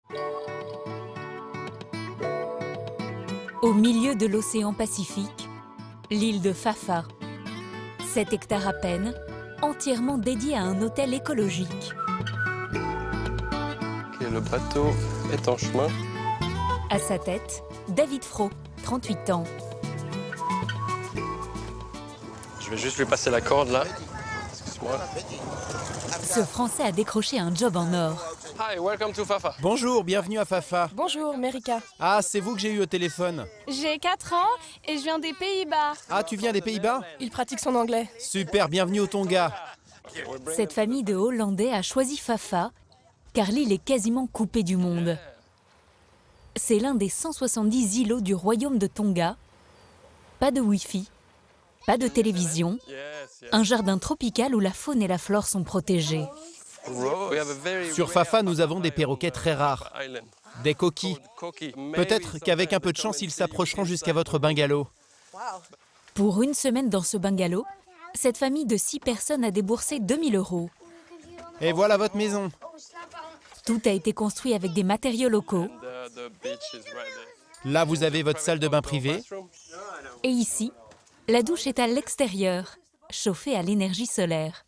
Au milieu de l'océan Pacifique, l'île de Pha Pha. 7 hectares à peine, entièrement dédié à un hôtel écologique. Okay, le bateau est en chemin. À sa tête, David Fro, 38 ans. Je vais juste lui passer la corde là. Excuse-moi. Ce Français a décroché un job en or. Hi, welcome to Pha Pha. Bonjour, bienvenue à Pha Pha. Bonjour, Mérika. Ah, c'est vous que j'ai eu au téléphone. J'ai 4 ans et je viens des Pays-Bas. Ah, tu viens des Pays-Bas? Il pratique son anglais. Super, bienvenue au Tonga. Cette famille de Hollandais a choisi Pha Pha car l'île est quasiment coupée du monde. C'est l'un des 170 îlots du royaume de Tonga. Pas de Wi-Fi, pas de télévision, un jardin tropical où la faune et la flore sont protégées. Sur Pha Pha, nous avons des perroquets très rares, des coquilles. Peut-être qu'avec un peu de chance, ils s'approcheront jusqu'à votre bungalow. Pour une semaine dans ce bungalow, cette famille de 6 personnes a déboursé 2 000 €. Et voilà votre maison. Tout a été construit avec des matériaux locaux. Là, vous avez votre salle de bain privée. Et ici, la douche est à l'extérieur, chauffée à l'énergie solaire.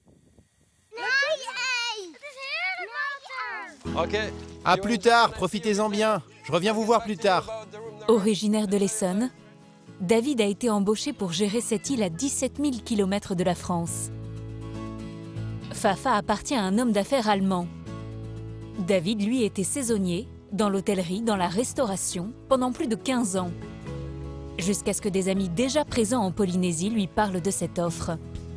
Ok. À plus tard, profitez-en bien. Je reviens vous voir plus tard. Originaire de l'Essonne, David a été embauché pour gérer cette île à 17 000 km de la France. Pha Pha appartient à un homme d'affaires allemand. David, lui, était saisonnier, dans l'hôtellerie, dans la restauration, pendant plus de 15 ans. Jusqu'à ce que des amis déjà présents en Polynésie lui parlent de cette offre.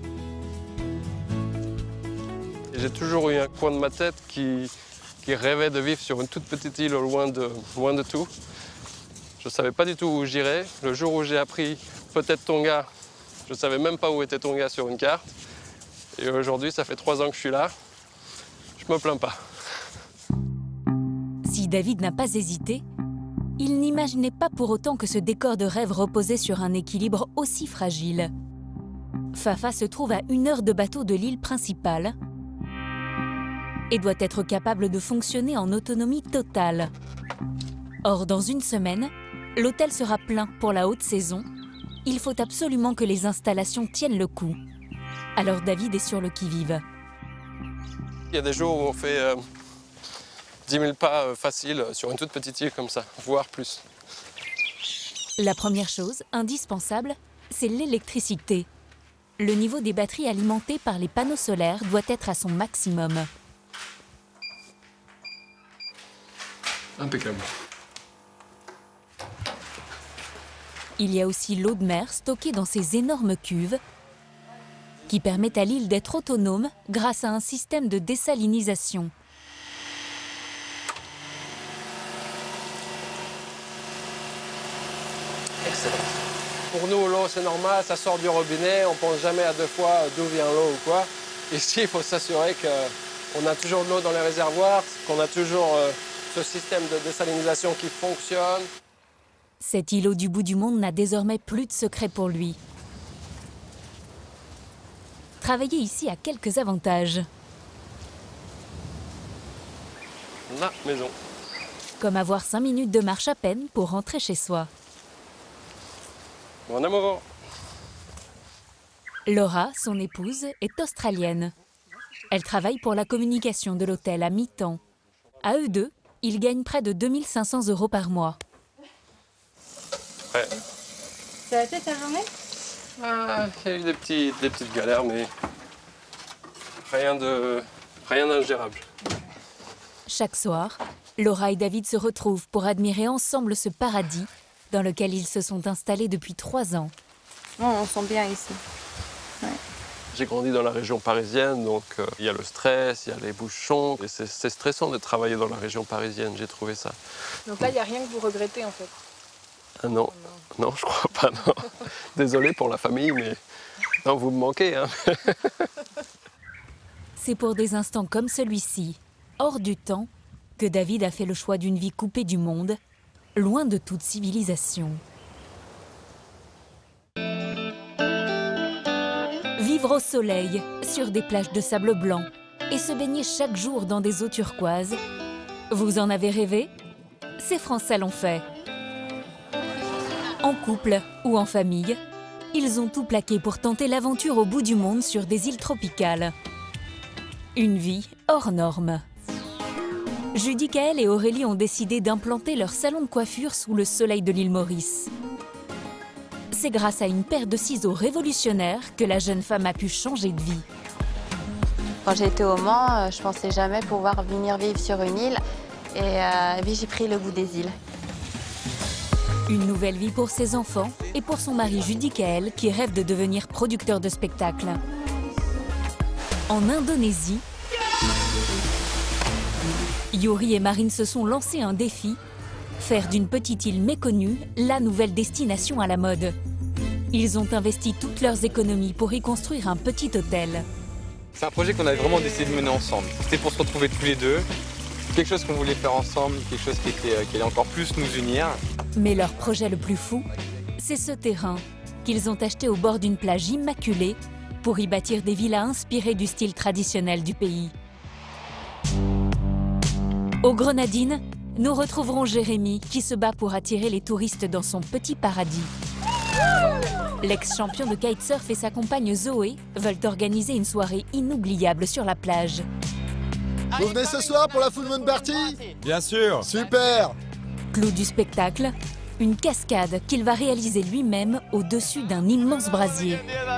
J'ai toujours eu un coin de ma tête qui rêvait de vivre sur une toute petite île loin de tout. Je ne savais pas du tout où j'irais. Le jour où j'ai appris peut-être Tonga, je ne savais même pas où était Tonga sur une carte. Et aujourd'hui, ça fait 3 ans que je suis là. Je me plains pas. Si David n'a pas hésité, il n'imaginait pas pour autant que ce décor de rêve reposait sur un équilibre aussi fragile. Pha Pha se trouve à 1 heure de bateau de l'île principale et doit être capable de fonctionner en autonomie totale. Or, dans une semaine, l'hôtel sera plein pour la haute saison. Il faut absolument que les installations tiennent le coup. Alors David est sur le qui-vive. Il y a des jours où on fait 10 000 pas faciles sur une toute petite île comme ça, voire plus. La première chose, indispensable, c'est l'électricité. Le niveau des batteries alimentées par les panneaux solaires doit être à son maximum. Impeccable. Il y a aussi l'eau de mer stockée dans ces énormes cuves qui permettent à l'île d'être autonome grâce à un système de désalinisation. Excellent. Pour nous, l'eau, c'est normal, ça sort du robinet, on pense jamais à 2 fois d'où vient l'eau ou quoi. Ici, il faut s'assurer qu'on a toujours de l'eau dans les réservoirs, qu'on a toujours ce système de désalinisation qui fonctionne. Cet îlot du bout du monde n'a désormais plus de secret pour lui. Travailler ici a quelques avantages, La maison. comme avoir 5 minutes de marche à peine pour rentrer chez soi. Mon amour. Laura, son épouse, est australienne. Elle travaille pour la communication de l'hôtel à mi-temps. À eux deux, ils gagnent près de 2 500 € par mois. Ouais. Ça a été ta journée? Ah, il y a eu des petites galères, mais rien d'ingérable. Chaque soir, Laura et David se retrouvent pour admirer ensemble ce paradis dans lequel ils se sont installés depuis 3 ans. On sent bien ici. Ouais. J'ai grandi dans la région parisienne, donc il y a le stress, il y a les bouchons. Et c'est stressant de travailler dans la région parisienne, j'ai trouvé ça. Donc là, il n'y a rien que vous regrettez en fait? Ah non, non, je crois pas, non. Désolé pour la famille, mais non, vous me manquez, hein. C'est pour des instants comme celui-ci, hors du temps, que David a fait le choix d'une vie coupée du monde, loin de toute civilisation. Vivre au soleil, sur des plages de sable blanc, et se baigner chaque jour dans des eaux turquoises, Vous en avez rêvé? C'est Français l'ont fait. En couple ou en famille, ils ont tout plaqué pour tenter l'aventure au bout du monde sur des îles tropicales. Une vie hors norme. Judy, Kaël et Aurélie ont décidé d'implanter leur salon de coiffure sous le soleil de l'île Maurice. C'est grâce à une paire de ciseaux révolutionnaires que la jeune femme a pu changer de vie. Quand j'étais au Mans, je pensais jamais pouvoir venir vivre sur une île. Et puis j'ai pris le goût des îles. Une nouvelle vie pour ses enfants et pour son mari Judy Kaël qui rêve de devenir producteur de spectacles. En Indonésie, Yuri et Marine se sont lancés un défi, faire d'une petite île méconnue la nouvelle destination à la mode. Ils ont investi toutes leurs économies pour y construire un petit hôtel. C'est un projet qu'on avait vraiment décidé de mener ensemble. C'était pour se retrouver tous les deux, quelque chose qu'on voulait faire ensemble, quelque chose qui allait encore plus nous unir. Mais leur projet le plus fou, c'est ce terrain qu'ils ont acheté au bord d'une plage immaculée pour y bâtir des villas inspirées du style traditionnel du pays. Aux Grenadines, nous retrouverons Jérémy qui se bat pour attirer les touristes dans son petit paradis. L'ex-champion de kitesurf et sa compagne Zoé veulent organiser une soirée inoubliable sur la plage. Vous venez ce soir pour la Full Moon Party? Bien sûr. Super. Clou du spectacle, une cascade qu'il va réaliser lui-même au-dessus d'un immense brasier.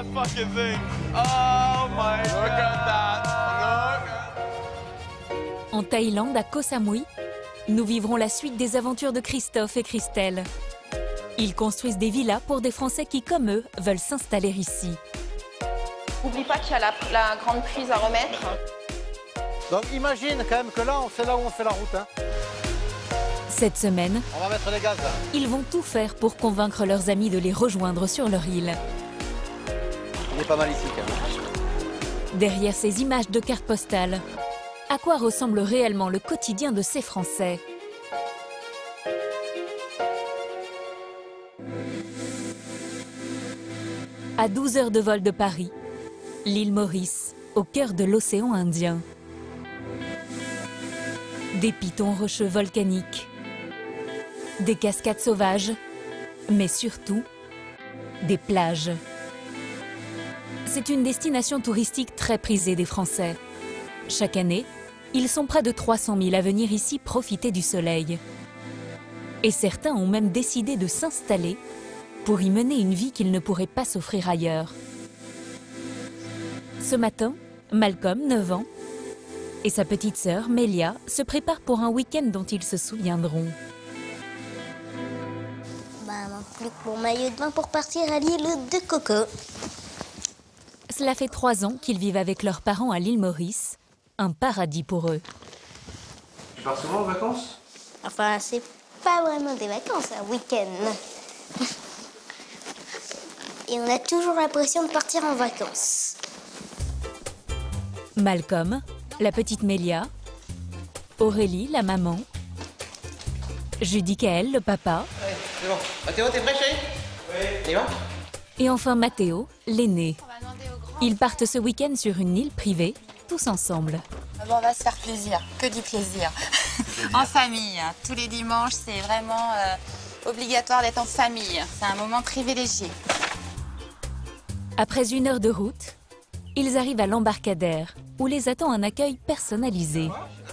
En Thaïlande, à Koh Samui, nous vivrons la suite des aventures de Christophe et Christelle. Ils construisent des villas pour des Français qui, comme eux, veulent s'installer ici. N'oublie pas qu'il y a la grande prise à remettre. Donc imagine quand même que là, c'est là où on fait la route. Hein. Cette semaine, on va mettre les gaz là. Ils vont tout faire pour convaincre leurs amis de les rejoindre sur leur île. Il est pas mal ici quand même. Derrière ces images de cartes postales, à quoi ressemble réellement le quotidien de ces Français? À 12 heures de vol de Paris, l'île Maurice, au cœur de l'océan Indien. Des pitons rocheux volcaniques, des cascades sauvages, mais surtout, des plages. C'est une destination touristique très prisée des Français. Chaque année, ils sont près de 300 000 à venir ici profiter du soleil. Et certains ont même décidé de s'installer pour y mener une vie qu'ils ne pourraient pas s'offrir ailleurs. Ce matin, Malcolm, 9 ans, et sa petite sœur, Mélia, se préparent pour un week-end dont ils se souviendront. Plus que mon maillot de bain pour partir à l'île de Coco. Cela fait 3 ans qu'ils vivent avec leurs parents à l'île Maurice, un paradis pour eux. Tu pars souvent en vacances? Enfin, c'est pas vraiment des vacances, un week-end. Et on a toujours l'impression de partir en vacances. Malcolm, la petite Mélia, Aurélie, la maman, Judy Kaël, le papa. Ouais, c'est bon. Mathéo, t'es prêt, chérie? Oui. On y va? Et enfin Mathéo, l'aîné. Ils partent ce week-end sur une île privée, tous ensemble. Bon, on va se faire plaisir, que du plaisir. En famille, tous les dimanches, c'est vraiment obligatoire d'être en famille. C'est un moment privilégié. Après 1 heure de route, ils arrivent à l'embarcadère, où les attend un accueil personnalisé.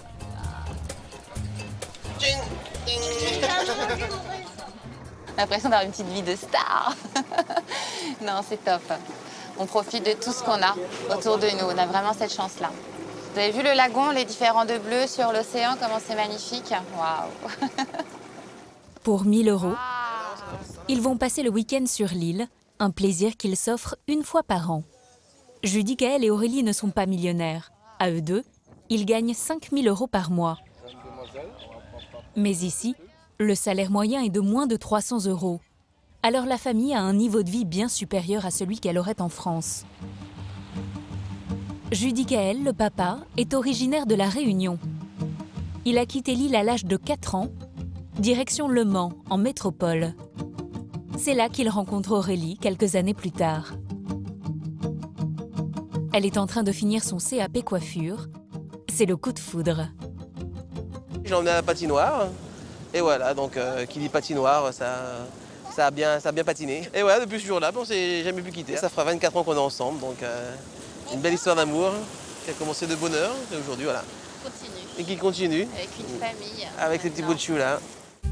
L'impression d'avoir une petite vie de star. Non, c'est top. On profite de tout ce qu'on a autour de nous. On a vraiment cette chance-là. Vous avez vu le lagon, les différents de bleu sur l'océan, comment c'est magnifique? Waouh. Pour 1 000 €, ils vont passer le week-end sur l'île, un plaisir qu'ils s'offrent 1 fois par an. Judy, Kaël et Aurélie ne sont pas millionnaires. À eux deux, ils gagnent 5 000 € par mois. Mais ici, le salaire moyen est de moins de 300 €. Alors la famille a un niveau de vie bien supérieur à celui qu'elle aurait en France. Judy Kaël, le papa, est originaire de La Réunion. Il a quitté l'île à l'âge de 4 ans, direction Le Mans, en métropole. C'est là qu'il rencontre Aurélie quelques années plus tard. Elle est en train de finir son CAP coiffure. C'est le coup de foudre. J'ai emmené à la patinoire. Et voilà, donc qui dit patinoire, ça a bien patiné. Et voilà, depuis ce jour-là, on ne s'est jamais pu quitter. Ça fera 24 ans qu'on est ensemble, donc une belle histoire d'amour qui a commencé de bonne heure. Et aujourd'hui, voilà. Continue. Et qui continue. Avec une famille. Avec ces petits bouts de chou là.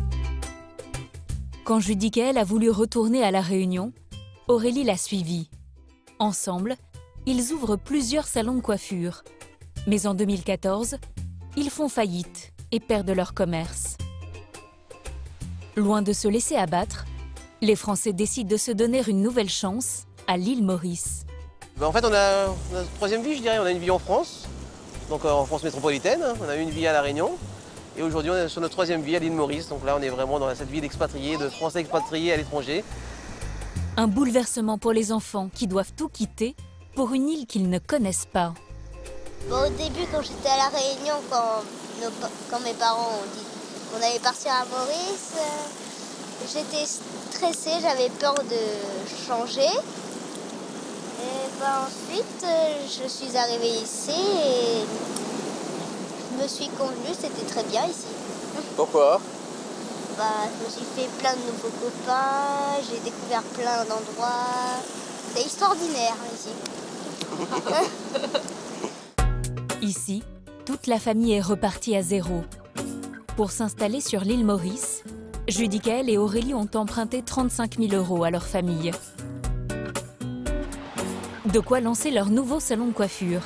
Quand Judicaël a voulu retourner à La Réunion, Aurélie l'a suivi. Ensemble, ils ouvrent plusieurs salons de coiffure. Mais en 2014, ils font faillite et perdent leur commerce. Loin de se laisser abattre, les Français décident de se donner une nouvelle chance à l'île Maurice. En fait, on a notre troisième vie, je dirais. On a une vie en France, donc en France métropolitaine. On a eu une vie à La Réunion. Et aujourd'hui, on est sur notre troisième vie à l'île Maurice. Donc là, on est vraiment dans cette vie d'expatriés, de Français expatriés à l'étranger. Un bouleversement pour les enfants qui doivent tout quitter pour une île qu'ils ne connaissent pas. Bon, au début, quand j'étais à La Réunion, quand mes parents ont dit qu'on allait partir à Maurice, j'étais stressée, j'avais peur de changer. Et ensuite, je suis arrivée ici et je me suis convenue, c'était très bien ici. Pourquoi? Je me suis fait plein de nouveaux copains, j'ai découvert plein d'endroits. C'est extraordinaire ici. Ici, toute la famille est repartie à zéro. Pour s'installer sur l'île Maurice, Judicaël et Aurélie ont emprunté 35 000 € à leur famille. De quoi lancer leur nouveau salon de coiffure.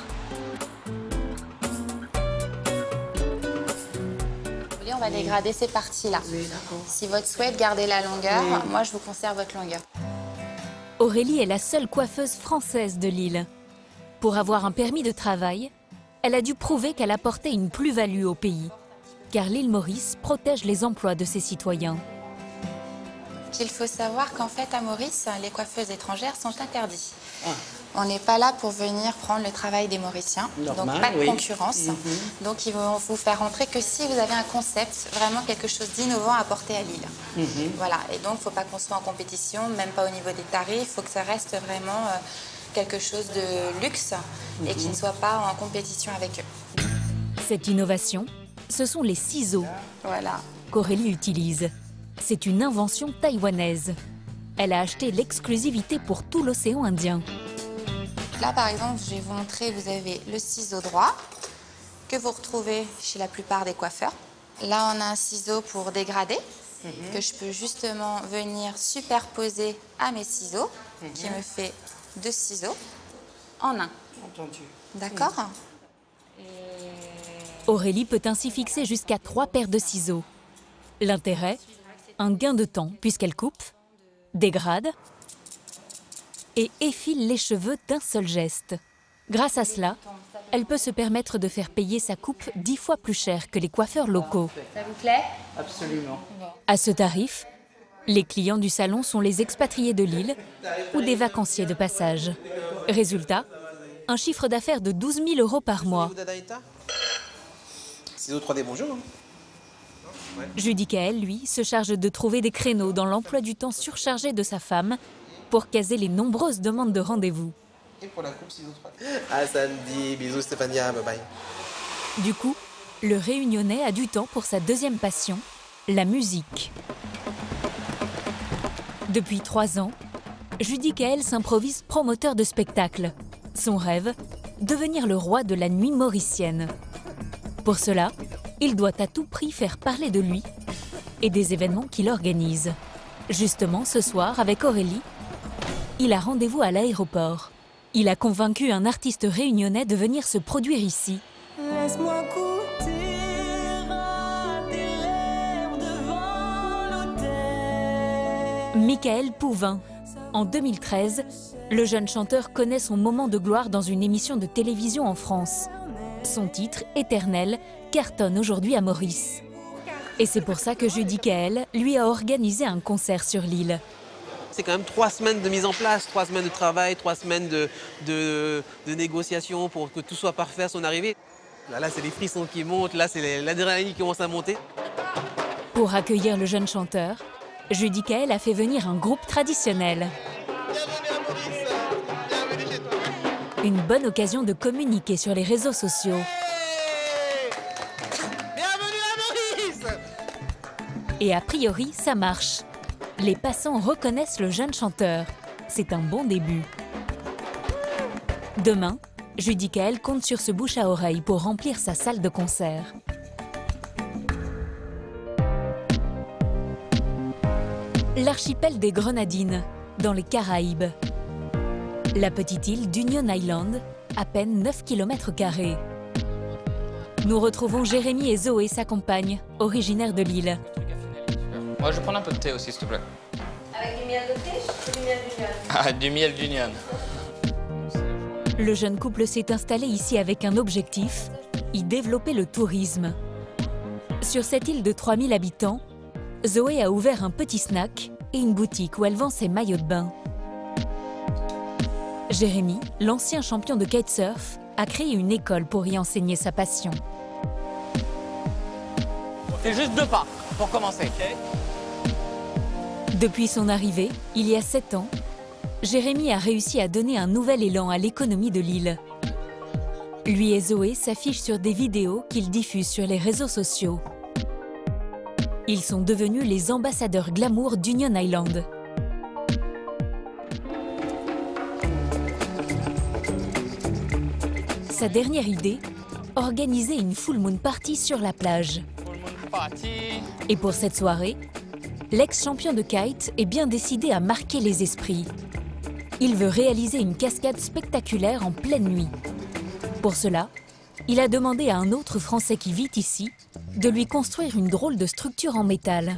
On va dégrader ces parties-là. Oui, si votre souhaite garder la longueur, moi je vous conserve votre longueur. Aurélie est la seule coiffeuse française de l'île. Pour avoir un permis de travail, elle a dû prouver qu'elle apportait une plus-value au pays, car l'île Maurice protège les emplois de ses citoyens. Il faut savoir qu'en fait, à Maurice, les coiffeuses étrangères sont interdites. On n'est pas là pour venir prendre le travail des Mauriciens, donc pas de concurrence. Donc ils vont vous faire rentrer que si vous avez un concept, vraiment quelque chose d'innovant à apporter à l'île. Voilà, et donc il ne faut pas qu'on soit en compétition, même pas au niveau des tarifs, il faut que ça reste vraiment quelque chose de luxe et qui ne soit pas en compétition avec eux. Cette innovation, ce sont les ciseaux qu'Aurélie utilise. C'est une invention taïwanaise. Elle a acheté l'exclusivité pour tout l'océan Indien. Là, par exemple, je vais vous montrer, vous avez le ciseau droit que vous retrouvez chez la plupart des coiffeurs. Là, on a un ciseau pour dégrader que je peux justement venir superposer à mes ciseaux, qui me fait 2 ciseaux en un. Entendu. D'accord. Aurélie peut ainsi fixer jusqu'à 3 paires de ciseaux. L'intérêt, un gain de temps puisqu'elle coupe, dégrade et effile les cheveux d'un seul geste. Grâce à cela, elle peut se permettre de faire payer sa coupe 10 fois plus cher que les coiffeurs locaux. Ça vous plaît? Absolument. À ce tarif, les clients du salon sont les expatriés de l'île ou des vacanciers de passage. Résultat, un chiffre d'affaires de 12 000 € par mois. Ciseaux 3D, bonjour. Judicaël, lui, se charge de trouver des créneaux dans l'emploi du temps surchargé de sa femme pour caser les nombreuses demandes de rendez-vous. Et pour la coupe, ciseaux 3D. À samedi, bisous Stéphania, bye bye. Du coup, le Réunionnais a du temps pour sa deuxième passion, la musique. Depuis 3 ans, Judicaël s'improvise promoteur de spectacles. Son rêve, devenir le roi de la nuit mauricienne. Pour cela, il doit à tout prix faire parler de lui et des événements qu'il organise. Justement, ce soir, avec Aurélie, il a rendez-vous à l'aéroport. Il a convaincu un artiste réunionnais de venir se produire ici. Laisse-moi goûter à tes lèvres devant l'autel. Michael Pouvin. En 2013, le jeune chanteur connaît son moment de gloire dans une émission de télévision en France. Son titre, Éternel, cartonne aujourd'hui à Maurice. Et c'est pour ça que Judicaël lui a organisé un concert sur l'île. C'est quand même 3 semaines de mise en place, 3 semaines de travail, 3 semaines de négociation pour que tout soit parfait à son arrivée. Là c'est les frissons qui montent, là c'est l'adrénaline qui commence à monter. Pour accueillir le jeune chanteur, Judicaël a fait venir un groupe traditionnel. Une bonne occasion de communiquer sur les réseaux sociaux. Bienvenue à Maurice. Et a priori, ça marche. Les passants reconnaissent le jeune chanteur. C'est un bon début. Demain, Judicaël compte sur ce bouche à oreille pour remplir sa salle de concert. L'archipel des Grenadines, dans les Caraïbes. La petite île d'Union Island, à peine 9 km². Nous retrouvons Jérémy et Zoé, sa compagne, originaire de l'île. Moi, je vais prendre un peu de thé aussi, s'il te plaît. Avec du miel de pêche ou du miel d'union? Ah, du miel d'union. Le jeune couple s'est installé ici avec un objectif, y développer le tourisme. Sur cette île de 3000 habitants, Zoé a ouvert un petit snack et une boutique où elle vend ses maillots de bain. Jérémy, l'ancien champion de kitesurf, a créé une école pour y enseigner sa passion. C'est juste 2 pas pour commencer. Depuis son arrivée, il y a 7 ans, Jérémy a réussi à donner un nouvel élan à l'économie de l'île. Lui et Zoé s'affichent sur des vidéos qu'ils diffusent sur les réseaux sociaux. Ils sont devenus les ambassadeurs glamour d'Union Island. Sa dernière idée, organiser une full moon party sur la plage. Et pour cette soirée, l'ex-champion de kite est bien décidé à marquer les esprits. Il veut réaliser une cascade spectaculaire en pleine nuit. Pour cela, il a demandé à un autre Français qui vit ici de lui construire une drôle de structure en métal.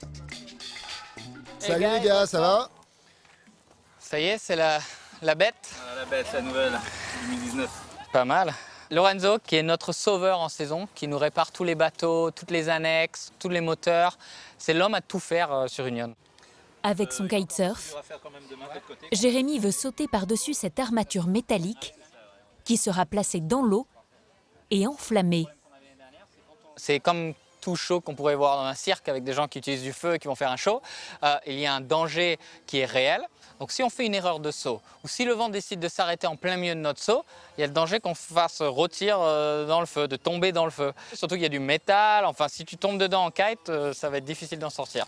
Salut les gars, ça va? Ça y est, c'est la bête. La bête, la nouvelle, 2019. Pas mal. Lorenzo, qui est notre sauveur en saison, qui nous répare tous les bateaux, toutes les annexes, tous les moteurs. C'est l'homme à tout faire sur Union. Avec son kitesurf, Jérémy veut sauter par-dessus cette armature métallique qui sera placée dans l'eau et enflammée. C'est comme tout show qu'on pourrait voir dans un cirque avec des gens qui utilisent du feu et qui vont faire un show. Il y a un danger qui est réel. Donc si on fait une erreur de saut, ou si le vent décide de s'arrêter en plein milieu de notre saut, il y a le danger qu'on fasse rôtir dans le feu, de tomber dans le feu. Surtout qu'il y a du métal, enfin si tu tombes dedans en kite, ça va être difficile d'en sortir.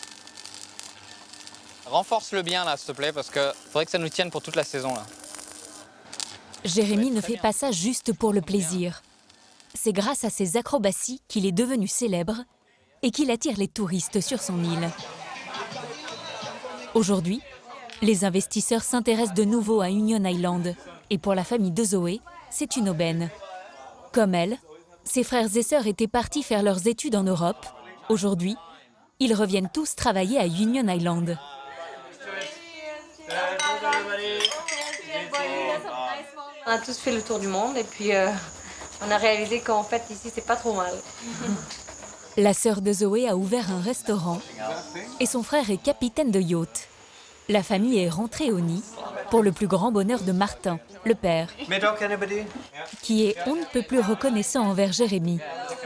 Renforce-le bien là, s'il te plaît, parce qu'il faudrait que ça nous tienne pour toute la saison là. Jérémy ne fait pas ça juste pour le plaisir. C'est grâce à ses acrobaties qu'il est devenu célèbre et qu'il attire les touristes sur son île. Aujourd'hui, les investisseurs s'intéressent de nouveau à Union Island. Et pour la famille de Zoé, c'est une aubaine. Comme elle, ses frères et sœurs étaient partis faire leurs études en Europe. Aujourd'hui, ils reviennent tous travailler à Union Island. On a tous fait le tour du monde et puis on a réalisé qu'en fait ici c'est pas trop mal. La sœur de Zoé a ouvert un restaurant et son frère est capitaine de yacht. La famille est rentrée au nid pour le plus grand bonheur de Martin, le père, qui est on ne peut plus reconnaissant envers Jérémy.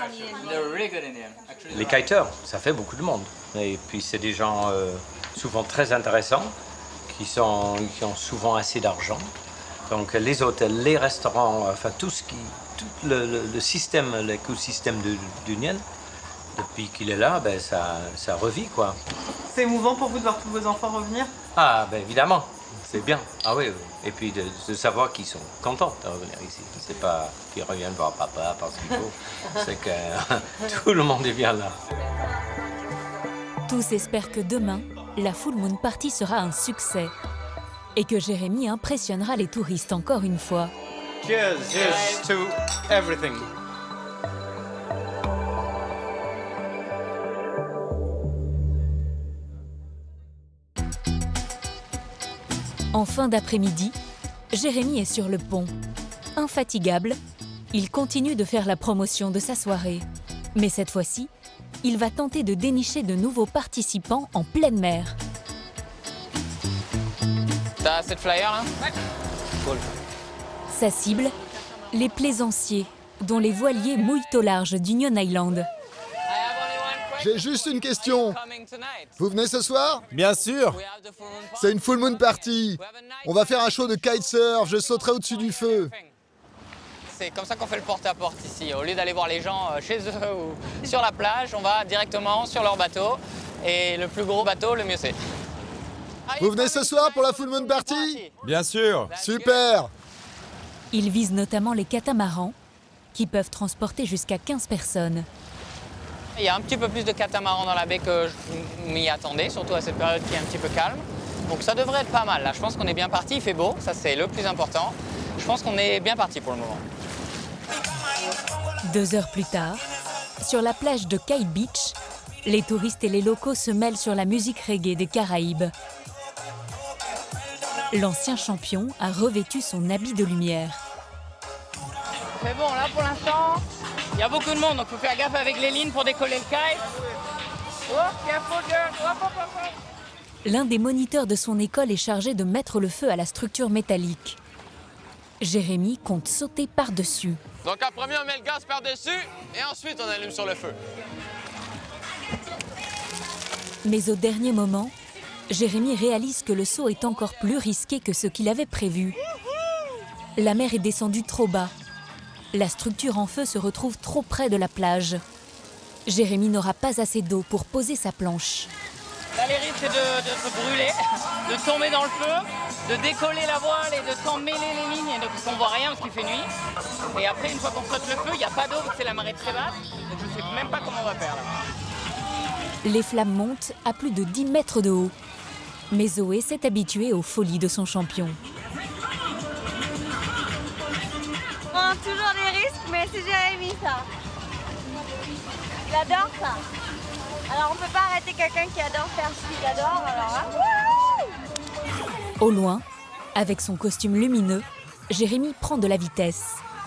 Les kiteurs, ça fait beaucoup de monde. Et puis c'est des gens souvent très intéressants, qui ont souvent assez d'argent. Donc les hôtels, les restaurants, enfin tout le système, l'écosystème d'Union, depuis qu'il est là, ben, ça revit quoi. C'est émouvant pour vous de voir tous vos enfants revenir? Ah ben évidemment, c'est bien. Ah oui, oui. Et puis de savoir qu'ils sont contents de revenir ici. C'est pas qu'ils reviennent voir papa parce qu'il faut, c'est que tout le monde est bien là. Tous espèrent que demain, la Full Moon Party sera un succès et que Jérémy impressionnera les touristes encore une fois. Cheers, cheers to everything. En fin d'après-midi, Jérémy est sur le pont. Infatigable, il continue de faire la promotion de sa soirée. Mais cette fois-ci, il va tenter de dénicher de nouveaux participants en pleine mer. T'as assez de flyers là? Ouais. Cool. Sa cible, les plaisanciers, dont les voiliers mouillent au large d'Union Island. J'ai juste une question. Vous venez ce soir? Bien sûr. C'est une full moon party. On va faire un show de kitesurf, je sauterai au-dessus du feu. c'est comme ça qu'on fait le porte-à-porte ici. Au lieu d'aller voir les gens chez eux ou sur la plage, on va directement sur leur bateau. Et le plus gros bateau, le mieux c'est. Vous venez ce soir pour la Full Moon Party? Bien sûr. Super. Ils visent notamment les catamarans, qui peuvent transporter jusqu'à 15 personnes. Il y a un petit peu plus de catamarans dans la baie que je m'y attendais, surtout à cette période qui est un petit peu calme. Donc ça devrait être pas mal. Là, je pense qu'on est bien parti, il fait beau, ça c'est le plus important. Je pense qu'on est bien parti pour le moment. 2 heures plus tard, sur la plage de Kite Beach, les touristes et les locaux se mêlent sur la musique reggae des Caraïbes. L'ancien champion a revêtu son habit de lumière. Mais bon, là pour l'instant, il y a beaucoup de monde, donc il faut faire gaffe avec les lignes pour décoller le kite. Oh, careful, girl. Hop, hop, hop. L'un des moniteurs de son école est chargé de mettre le feu à la structure métallique. Jérémy compte sauter par-dessus. Donc en premier, on met le gaz par-dessus et ensuite on allume sur le feu. Mais au dernier moment, Jérémy réalise que le saut est encore plus risqué que ce qu'il avait prévu. La mer est descendue trop bas. La structure en feu se retrouve trop près de la plage. Jérémy n'aura pas assez d'eau pour poser sa planche. Là, les risques, c'est de se brûler, de tomber dans le feu, de décoller la voile et de s'emmêler les lignes, donc on ne voit rien parce qu'il fait nuit. Et après, une fois qu'on flotte le feu, il n'y a pas d'eau, c'est la marée très basse, donc je ne sais même pas comment on va faire là. Les flammes montent à plus de 10 mètres de haut. Mais Zoé s'est habituée aux folies de son champion. On prend toujours des risques, mais c'est Jérémy ça. Il adore ça. Alors on peut pas arrêter quelqu'un qui adore faire ce qu'il adore, alors là. Au loin, avec son costume lumineux, Jérémy prend de la vitesse.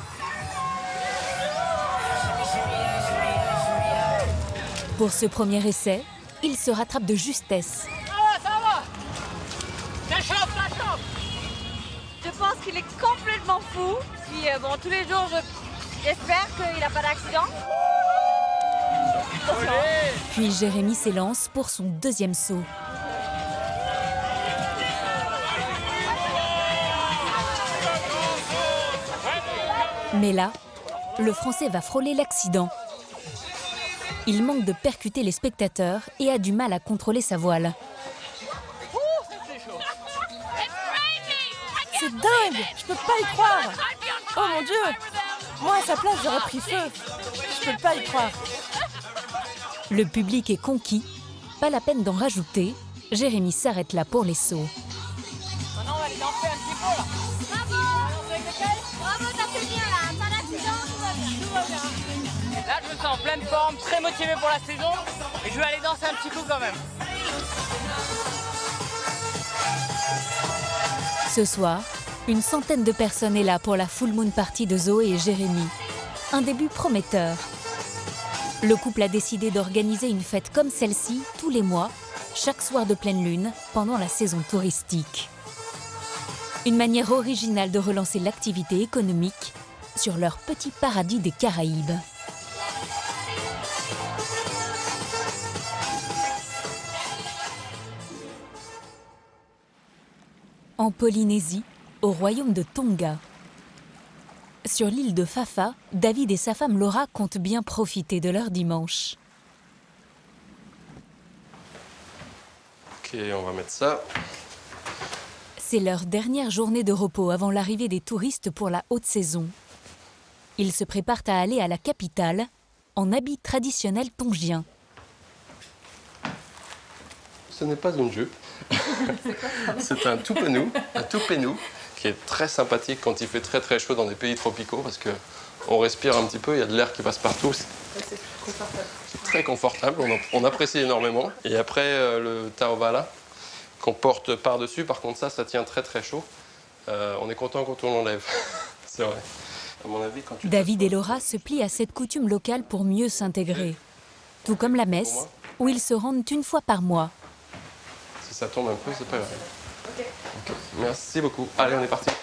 Pour ce premier essai, il se rattrape de justesse. Ça va. Ça chauffe, ça chauffe. Je pense qu'il est complètement fou. Puis bon, tous les jours, j'espère qu'il n'a pas d'accident. Puis Jérémy s'élance pour son deuxième saut. Mais là, le Français va frôler l'accident. Il manque de percuter les spectateurs et a du mal à contrôler sa voile. C'est dingue! Je peux pas y croire! Oh mon Dieu! Moi, à sa place, j'aurais pris feu. Je peux pas y croire. Le public est conquis. Pas la peine d'en rajouter. Jérémy s'arrête là pour les sauts. Maintenant, on va les danser un petit peu là. Bravo, t'as fait bien là, pas d'accident, tout va bien. Là, je me sens en pleine forme, très motivé pour la saison. Et je vais aller danser un petit coup quand même. Ce soir, une centaine de personnes est là pour la Full Moon Party de Zoé et Jérémy. Un début prometteur. Le couple a décidé d'organiser une fête comme celle-ci tous les mois, chaque soir de pleine lune, pendant la saison touristique. Une manière originale de relancer l'activité économique sur leur petit paradis des Caraïbes. En Polynésie, au royaume de Tonga. Sur l'île de Fafa, David et sa femme Laura comptent bien profiter de leur dimanche. Ok, on va mettre ça. C'est leur dernière journée de repos avant l'arrivée des touristes pour la haute saison. Ils se préparent à aller à la capitale en habits traditionnels tongiens. Ce n'est pas une jupe. C'est un tupenou, qui est très sympathique quand il fait très très chaud dans des pays tropicaux parce qu'on respire un petit peu, il y a de l'air qui passe partout. C'est très confortable, on apprécie énormément. Et après le taovala qu'on porte par-dessus, par contre ça tient très très chaud. On est content quand on l'enlève, c'est vrai. À mon avis, quand David et Laura se plient à cette coutume locale pour mieux s'intégrer. Tout comme la messe, où ils se rendent une fois par mois. Si ça tombe un peu, c'est pas grave. Okay. Merci beaucoup. Allez, on est parti.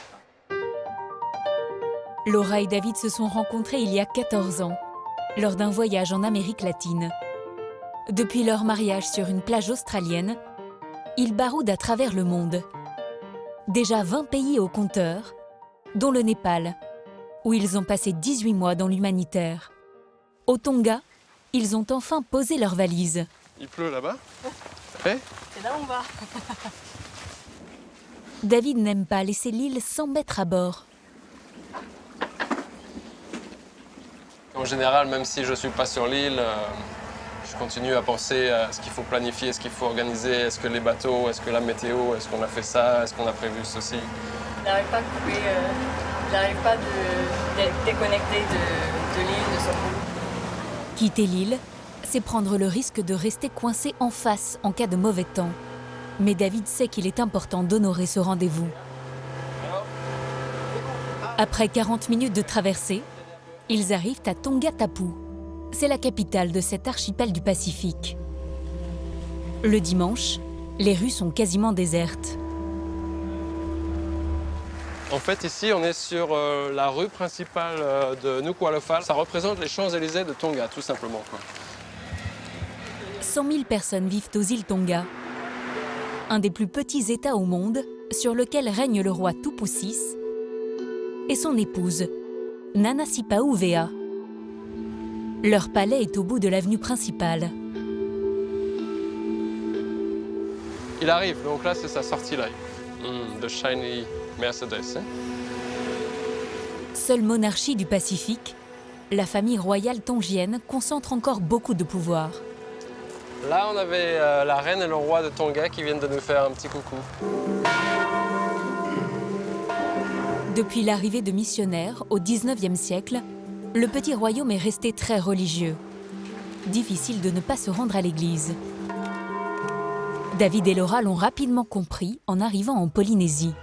Laura et David se sont rencontrés il y a 14 ans, lors d'un voyage en Amérique latine. Depuis leur mariage sur une plage australienne, ils baroudent à travers le monde. Déjà 20 pays au compteur, dont le Népal, où ils ont passé 18 mois dans l'humanitaire. Au Tonga, ils ont enfin posé leurs valises. Il pleut là-bas? Ouais. C'est là où on va. David n'aime pas laisser l'île sans mettre à bord. En général, même si je ne suis pas sur l'île, je continue à penser à ce qu'il faut planifier, ce qu'il faut organiser. Est-ce que les bateaux, est-ce que la météo, est-ce qu'on a fait ça, est-ce qu'on a prévu ceci? J'arrive pas à couper, j'arrive pas d'être déconnecté de l'île, de son boulot. Quitter l'île, c'est prendre le risque de rester coincé en face en cas de mauvais temps. Mais David sait qu'il est important d'honorer ce rendez-vous. Après 40 minutes de traversée, ils arrivent à Tongatapu. C'est la capitale de cet archipel du Pacifique. Le dimanche, les rues sont quasiment désertes. En fait, ici, on est sur la rue principale de Nuku'alofa. Ça représente les Champs-Élysées de Tonga, tout simplement, quoi. 100 000 personnes vivent aux îles Tonga, un des plus petits États au monde, sur lequel règne le roi Tupu VI et son épouse, Nana Sipa'u-Vea. Leur palais est au bout de l'avenue principale. Il arrive, donc là, c'est sa sortie live. The shiny Mercedes. Hein? Seule monarchie du Pacifique, la famille royale tongienne concentre encore beaucoup de pouvoir. Là, on avait la reine et le roi de Tonga qui viennent de nous faire un petit coucou. Depuis l'arrivée de missionnaires au XIXe siècle, le petit royaume est resté très religieux. Difficile de ne pas se rendre à l'église. David et Laura l'ont rapidement compris en arrivant en Polynésie.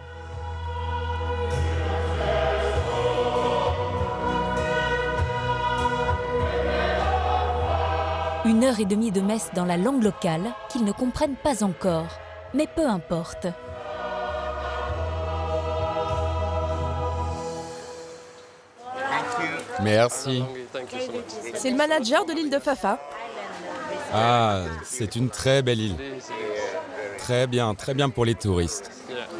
Une heure et demie de messe dans la langue locale qu'ils ne comprennent pas encore. Mais peu importe. Merci. C'est le manager de l'île de Fafa. Ah, c'est une très belle île. Très bien pour les touristes.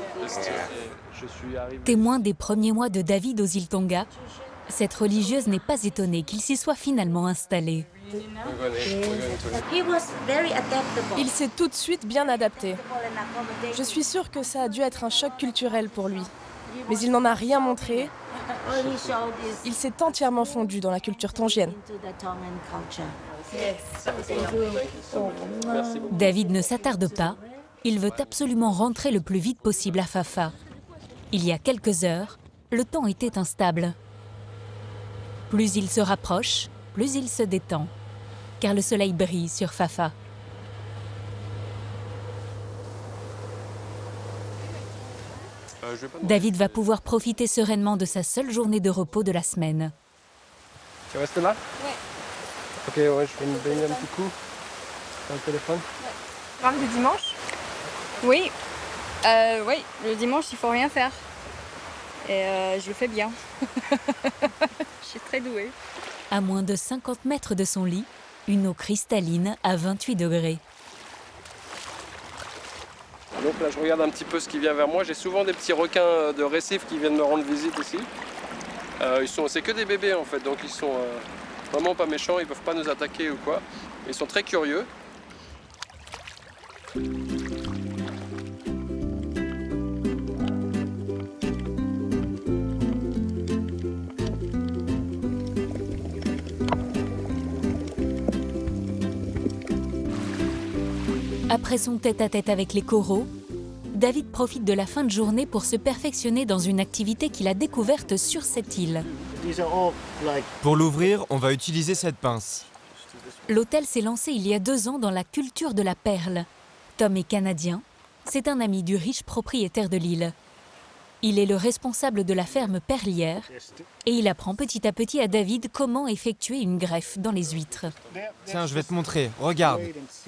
Témoin des premiers mois de David aux îles Tonga, cette religieuse n'est pas étonnée qu'il s'y soit finalement installé. Il s'est tout de suite bien adapté. Je suis sûre que ça a dû être un choc culturel pour lui. Mais il n'en a rien montré. Il s'est entièrement fondu dans la culture tongienne. David ne s'attarde pas. Il veut absolument rentrer le plus vite possible à Fafa. Il y a quelques heures, le temps était instable. Plus il se rapproche, plus il se détend, car le soleil brille sur Fafa. David va pouvoir profiter sereinement de sa seule journée de repos de la semaine. Tu restes là? Ouais. Ok, ouais, je vais me baigner un petit coup. T'as le téléphone? Programme du dimanche? Oui. Oui, le dimanche, il faut rien faire. Et je le fais bien. Je suis très douée. À moins de 50 mètres de son lit, une eau cristalline à 28 degrés. Donc là, je regarde un petit peu ce qui vient vers moi. J'ai souvent des petits requins de récif qui viennent me rendre visite ici. C'est que des bébés en fait, donc ils sont vraiment pas méchants, ils peuvent pas nous attaquer ou quoi. Ils sont très curieux. Après son tête-à-tête avec les coraux, David profite de la fin de journée pour se perfectionner dans une activité qu'il a découverte sur cette île. Pour l'ouvrir, on va utiliser cette pince. L'hôtel s'est lancé il y a 2 ans dans la culture de la perle. Tom est canadien, c'est un ami du riche propriétaire de l'île. Il est le responsable de la ferme perlière et il apprend petit à petit à David comment effectuer une greffe dans les huîtres. Tiens, je vais te montrer, regarde.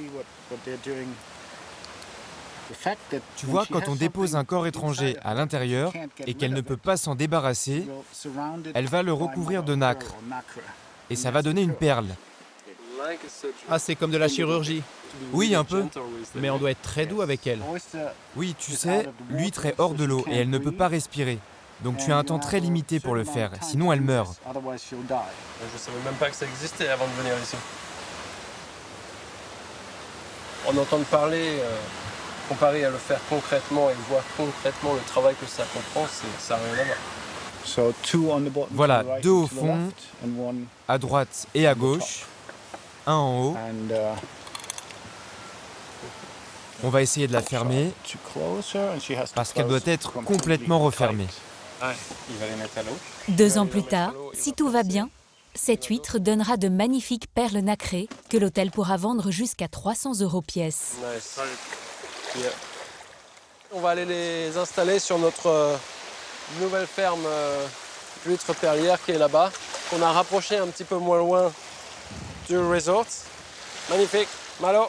Tu vois, quand on dépose un corps étranger à l'intérieur et qu'elle ne peut pas s'en débarrasser, elle va le recouvrir de nacre. Et ça va donner une perle. Ah, c'est comme de la chirurgie. Oui, un peu. Mais on doit être très doux avec elle. Oui, tu sais, l'huître est hors de l'eau et elle ne peut pas respirer. Donc tu as un temps très limité pour le faire, sinon elle meurt. Je ne savais même pas que ça existait avant de venir ici. En entendre parler, comparé à le faire concrètement et voir concrètement le travail que ça comprend, ça n'a rien à voir. Voilà, 2 au fond, à droite et à gauche, un en haut. On va essayer de la fermer parce qu'elle doit être complètement refermée. Il va les mettre à l'eau. 2 ans plus tard, si tout va bien, cette huître donnera de magnifiques perles nacrées que l'hôtel pourra vendre jusqu'à 300 € pièce. Nice. Yeah. On va aller les installer sur notre nouvelle ferme d'huîtres perlières qui est là-bas, qu'on a rapproché un petit peu moins loin du resort. Magnifique. Malo.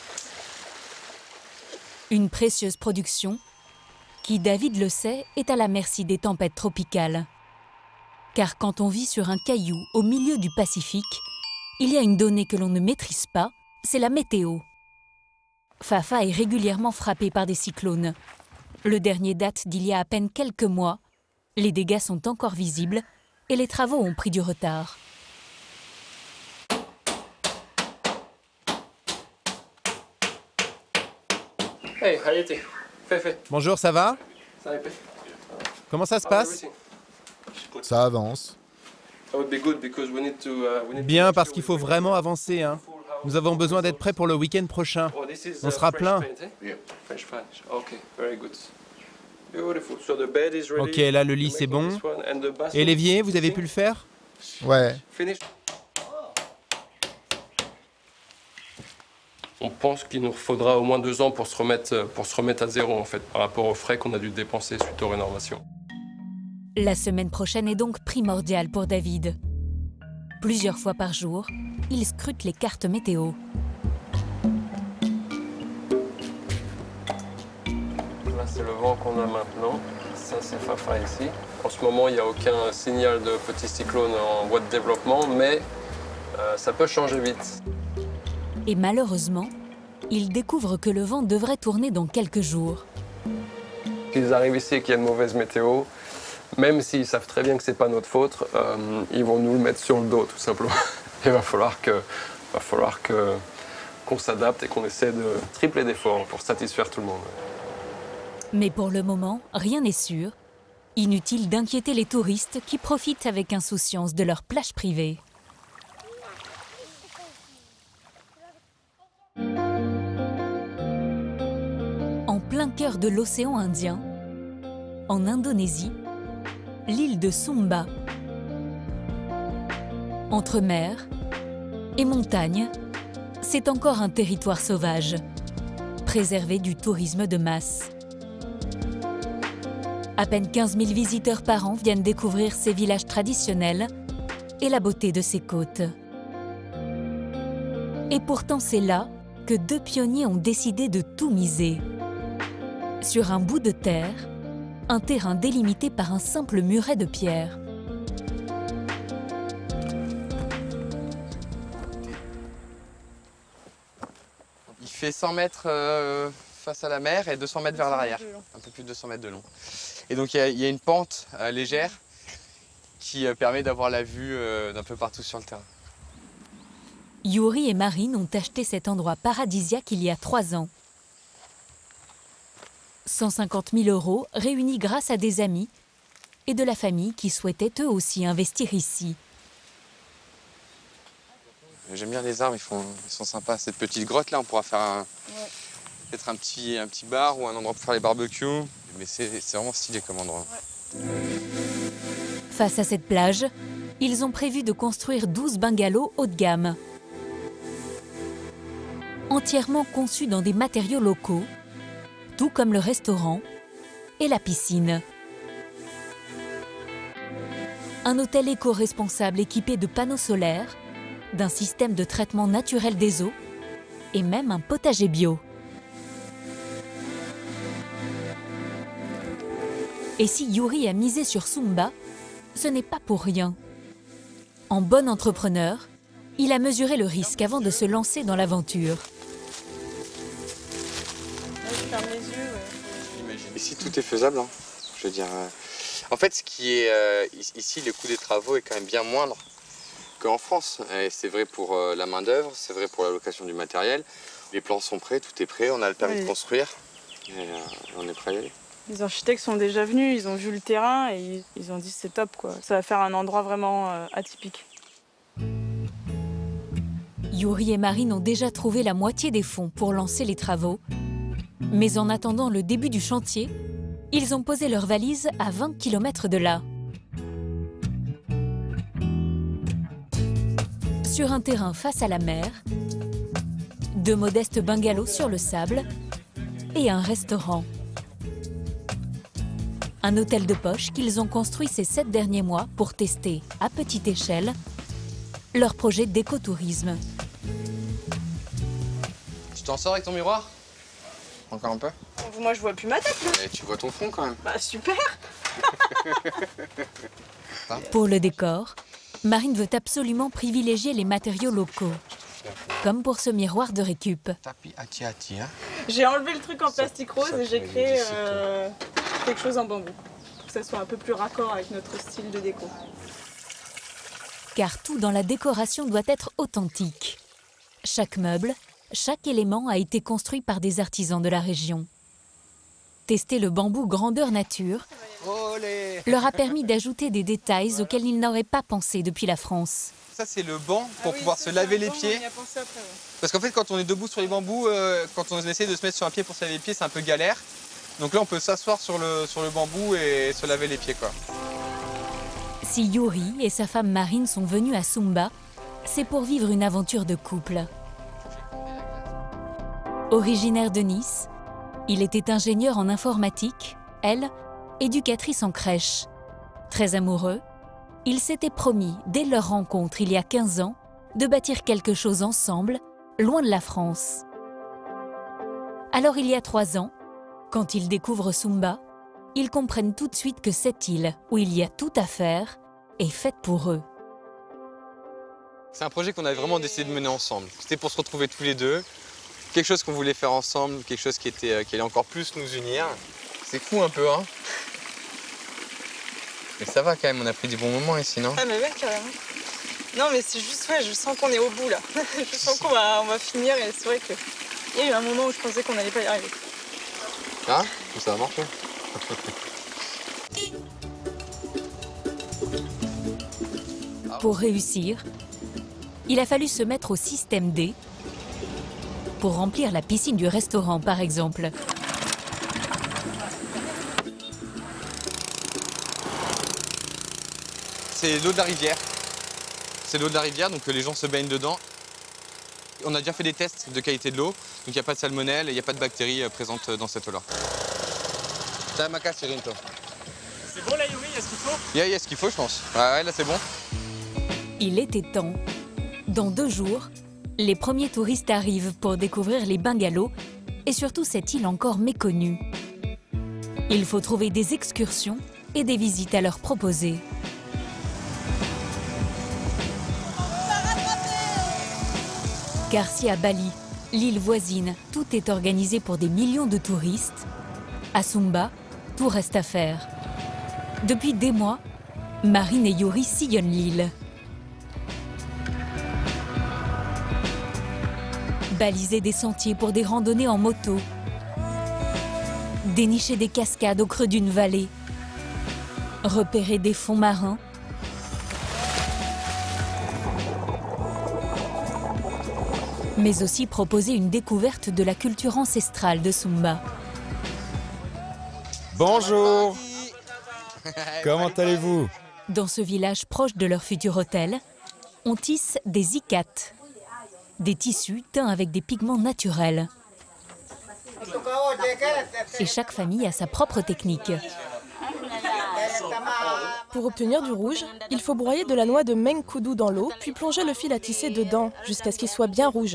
Une précieuse production qui, David le sait, est à la merci des tempêtes tropicales. Car quand on vit sur un caillou au milieu du Pacifique, il y a une donnée que l'on ne maîtrise pas, c'est la météo. Fafa est régulièrement frappé par des cyclones. Le dernier date d'il y a à peine quelques mois. Les dégâts sont encore visibles et les travaux ont pris du retard. Hey, Hayati. Fefe. Bonjour, ça va? Comment ça se passe? Ça avance. Bien, parce qu'il faut vraiment avancer. Hein. Nous avons besoin d'être prêts pour le week-end prochain. On sera plein. Ok, là le lit c'est bon. Et l'évier, vous avez pu le faire? Ouais. On pense qu'il nous faudra au moins 2 ans pour se remettre à zéro en fait, par rapport aux frais qu'on a dû dépenser suite aux rénovations. La semaine prochaine est donc primordiale pour David. Plusieurs fois par jour, il scrute les cartes météo. Là, c'est le vent qu'on a maintenant. Ça, c'est Fafa ici. En ce moment, il n'y a aucun signal de petit cyclone en voie de développement, mais ça peut changer vite. Et malheureusement, il découvre que le vent devrait tourner dans quelques jours. S'ils arrivent ici et qu'il y a une mauvaise météo, même s'ils savent très bien que ce n'est pas notre faute, ils vont nous le mettre sur le dos, tout simplement. Il va falloir qu'on s'adapte et qu'on essaie de tripler d'efforts pour satisfaire tout le monde. Mais pour le moment, rien n'est sûr. Inutile d'inquiéter les touristes qui profitent avec insouciance de leur plage privée. En plein cœur de l'océan Indien, en Indonésie, l'île de Sumba. Entre mer et montagne, c'est encore un territoire sauvage, préservé du tourisme de masse. À peine 15 000 visiteurs par an viennent découvrir ces villages traditionnels et la beauté de ses côtes. Et pourtant, c'est là que 2 pionniers ont décidé de tout miser. Sur un bout de terre, un terrain délimité par un simple muret de pierre. Il fait 100 mètres face à la mer et 200 mètres vers l'arrière, un peu plus de 200 mètres de long. Et donc il y a une pente légère qui permet d'avoir la vue d'un peu partout sur le terrain. Yuri et Marine ont acheté cet endroit paradisiaque il y a 3 ans. 150 000 € réunis grâce à des amis et de la famille qui souhaitaient eux aussi investir ici. J'aime bien les arbres, ils sont sympas. Cette petite grotte là, on pourra faire peut-être un petit bar ou un endroit pour faire les barbecues. Mais c'est vraiment stylé comme endroit. Ouais. Face à cette plage, ils ont prévu de construire 12 bungalows haut de gamme. Entièrement conçus dans des matériaux locaux, tout comme le restaurant et la piscine. Un hôtel éco-responsable équipé de panneaux solaires, d'un système de traitement naturel des eaux et même un potager bio. Et si Yuri a misé sur Sumba, ce n'est pas pour rien. En bon entrepreneur, il a mesuré le risque avant de se lancer dans l'aventure. Ici, tout est faisable. Hein. Je veux dire, En fait, ce qui est ici, le coût des travaux est quand même bien moindre qu'en France. C'est vrai pour la main-d'œuvre, c'est vrai pour la location du matériel. Les plans sont prêts, tout est prêt, on a le permis de construire et on est prêt à y aller. Les architectes sont déjà venus, ils ont vu le terrain et ils ont dit c'est top quoi. Ça va faire un endroit vraiment atypique. Yuri et Marine ont déjà trouvé la moitié des fonds pour lancer les travaux. Mais en attendant le début du chantier, ils ont posé leurs valises à 20 km de là. Sur un terrain face à la mer, de modestes bungalows sur le sable et un restaurant. Un hôtel de poche qu'ils ont construit ces 7 derniers mois pour tester, à petite échelle, leur projet d'écotourisme. Tu t'en sors avec ton miroir? Encore un peu? Moi je vois plus ma tête là. Et tu vois ton front quand même. Bah super. Pour le décor, Marine veut absolument privilégier les matériaux locaux, comme pour ce miroir de récup. J'ai enlevé le truc en plastique rose et j'ai créé quelque chose en bambou, pour que ça soit un peu plus raccord avec notre style de déco. Car tout dans la décoration doit être authentique. Chaque meuble, chaque élément a été construit par des artisans de la région. Tester le bambou grandeur nature leur a permis d'ajouter des détails auxquels ils n'auraient pas pensé depuis la France. Ça c'est le banc pour pouvoir se laver les pieds. Parce qu'en fait quand on est debout sur les bambous, quand on essaie de se mettre sur un pied pour se laver les pieds, c'est un peu galère. Donc là on peut s'asseoir sur le bambou et se laver les pieds quoi. Si Yuri et sa femme Marine sont venus à Sumba, c'est pour vivre une aventure de couple. Originaire de Nice, il était ingénieur en informatique, elle, éducatrice en crèche. Très amoureux, ils s'étaient promis, dès leur rencontre il y a 15 ans, de bâtir quelque chose ensemble, loin de la France. Alors il y a 3 ans, quand ils découvrent Sumba, ils comprennent tout de suite que cette île, où il y a tout à faire, est faite pour eux. C'est un projet qu'on avait vraiment décidé de mener ensemble. C'était pour se retrouver tous les deux, quelque chose qu'on voulait faire ensemble, quelque chose qui allait encore plus nous unir. C'est fou un peu, hein? Mais ça va quand même, on a pris des bons moments ici, non? Ah mais ouais, carrément. Non mais c'est juste, ouais, je sens qu'on est au bout là. Je sens qu'on va finir et c'est vrai qu'il y a eu un moment où je pensais qu'on n'allait pas y arriver. Ah, ça va marcher. Pour réussir, il a fallu se mettre au système D pour remplir la piscine du restaurant, par exemple. C'est l'eau de la rivière. C'est l'eau de la rivière, donc les gens se baignent dedans. On a déjà fait des tests de qualité de l'eau, donc il n'y a pas de salmonelle et il n'y a pas de bactéries présentes dans cette eau-là. C'est bon là, Yuri, il y a ce qu'il faut? Il y a ce qu'il faut, je pense. Ouais, là c'est bon. Il était temps. Dans 2 jours, les premiers touristes arrivent pour découvrir les bungalows et surtout cette île encore méconnue. Il faut trouver des excursions et des visites à leur proposer. Car si à Bali, l'île voisine, tout est organisé pour des millions de touristes, à Sumba, tout reste à faire. Depuis des mois, Marine et Yuri sillonnent l'île. Baliser des sentiers pour des randonnées en moto, dénicher des cascades au creux d'une vallée, repérer des fonds marins, mais aussi proposer une découverte de la culture ancestrale de Sumba. Bonjour. Comment allez-vous? Dans ce village proche de leur futur hôtel, on tisse des ikats, des tissus teints avec des pigments naturels. Et chaque famille a sa propre technique. Pour obtenir du rouge, il faut broyer de la noix de mengkudu dans l'eau, puis plonger le fil à tisser dedans, jusqu'à ce qu'il soit bien rouge.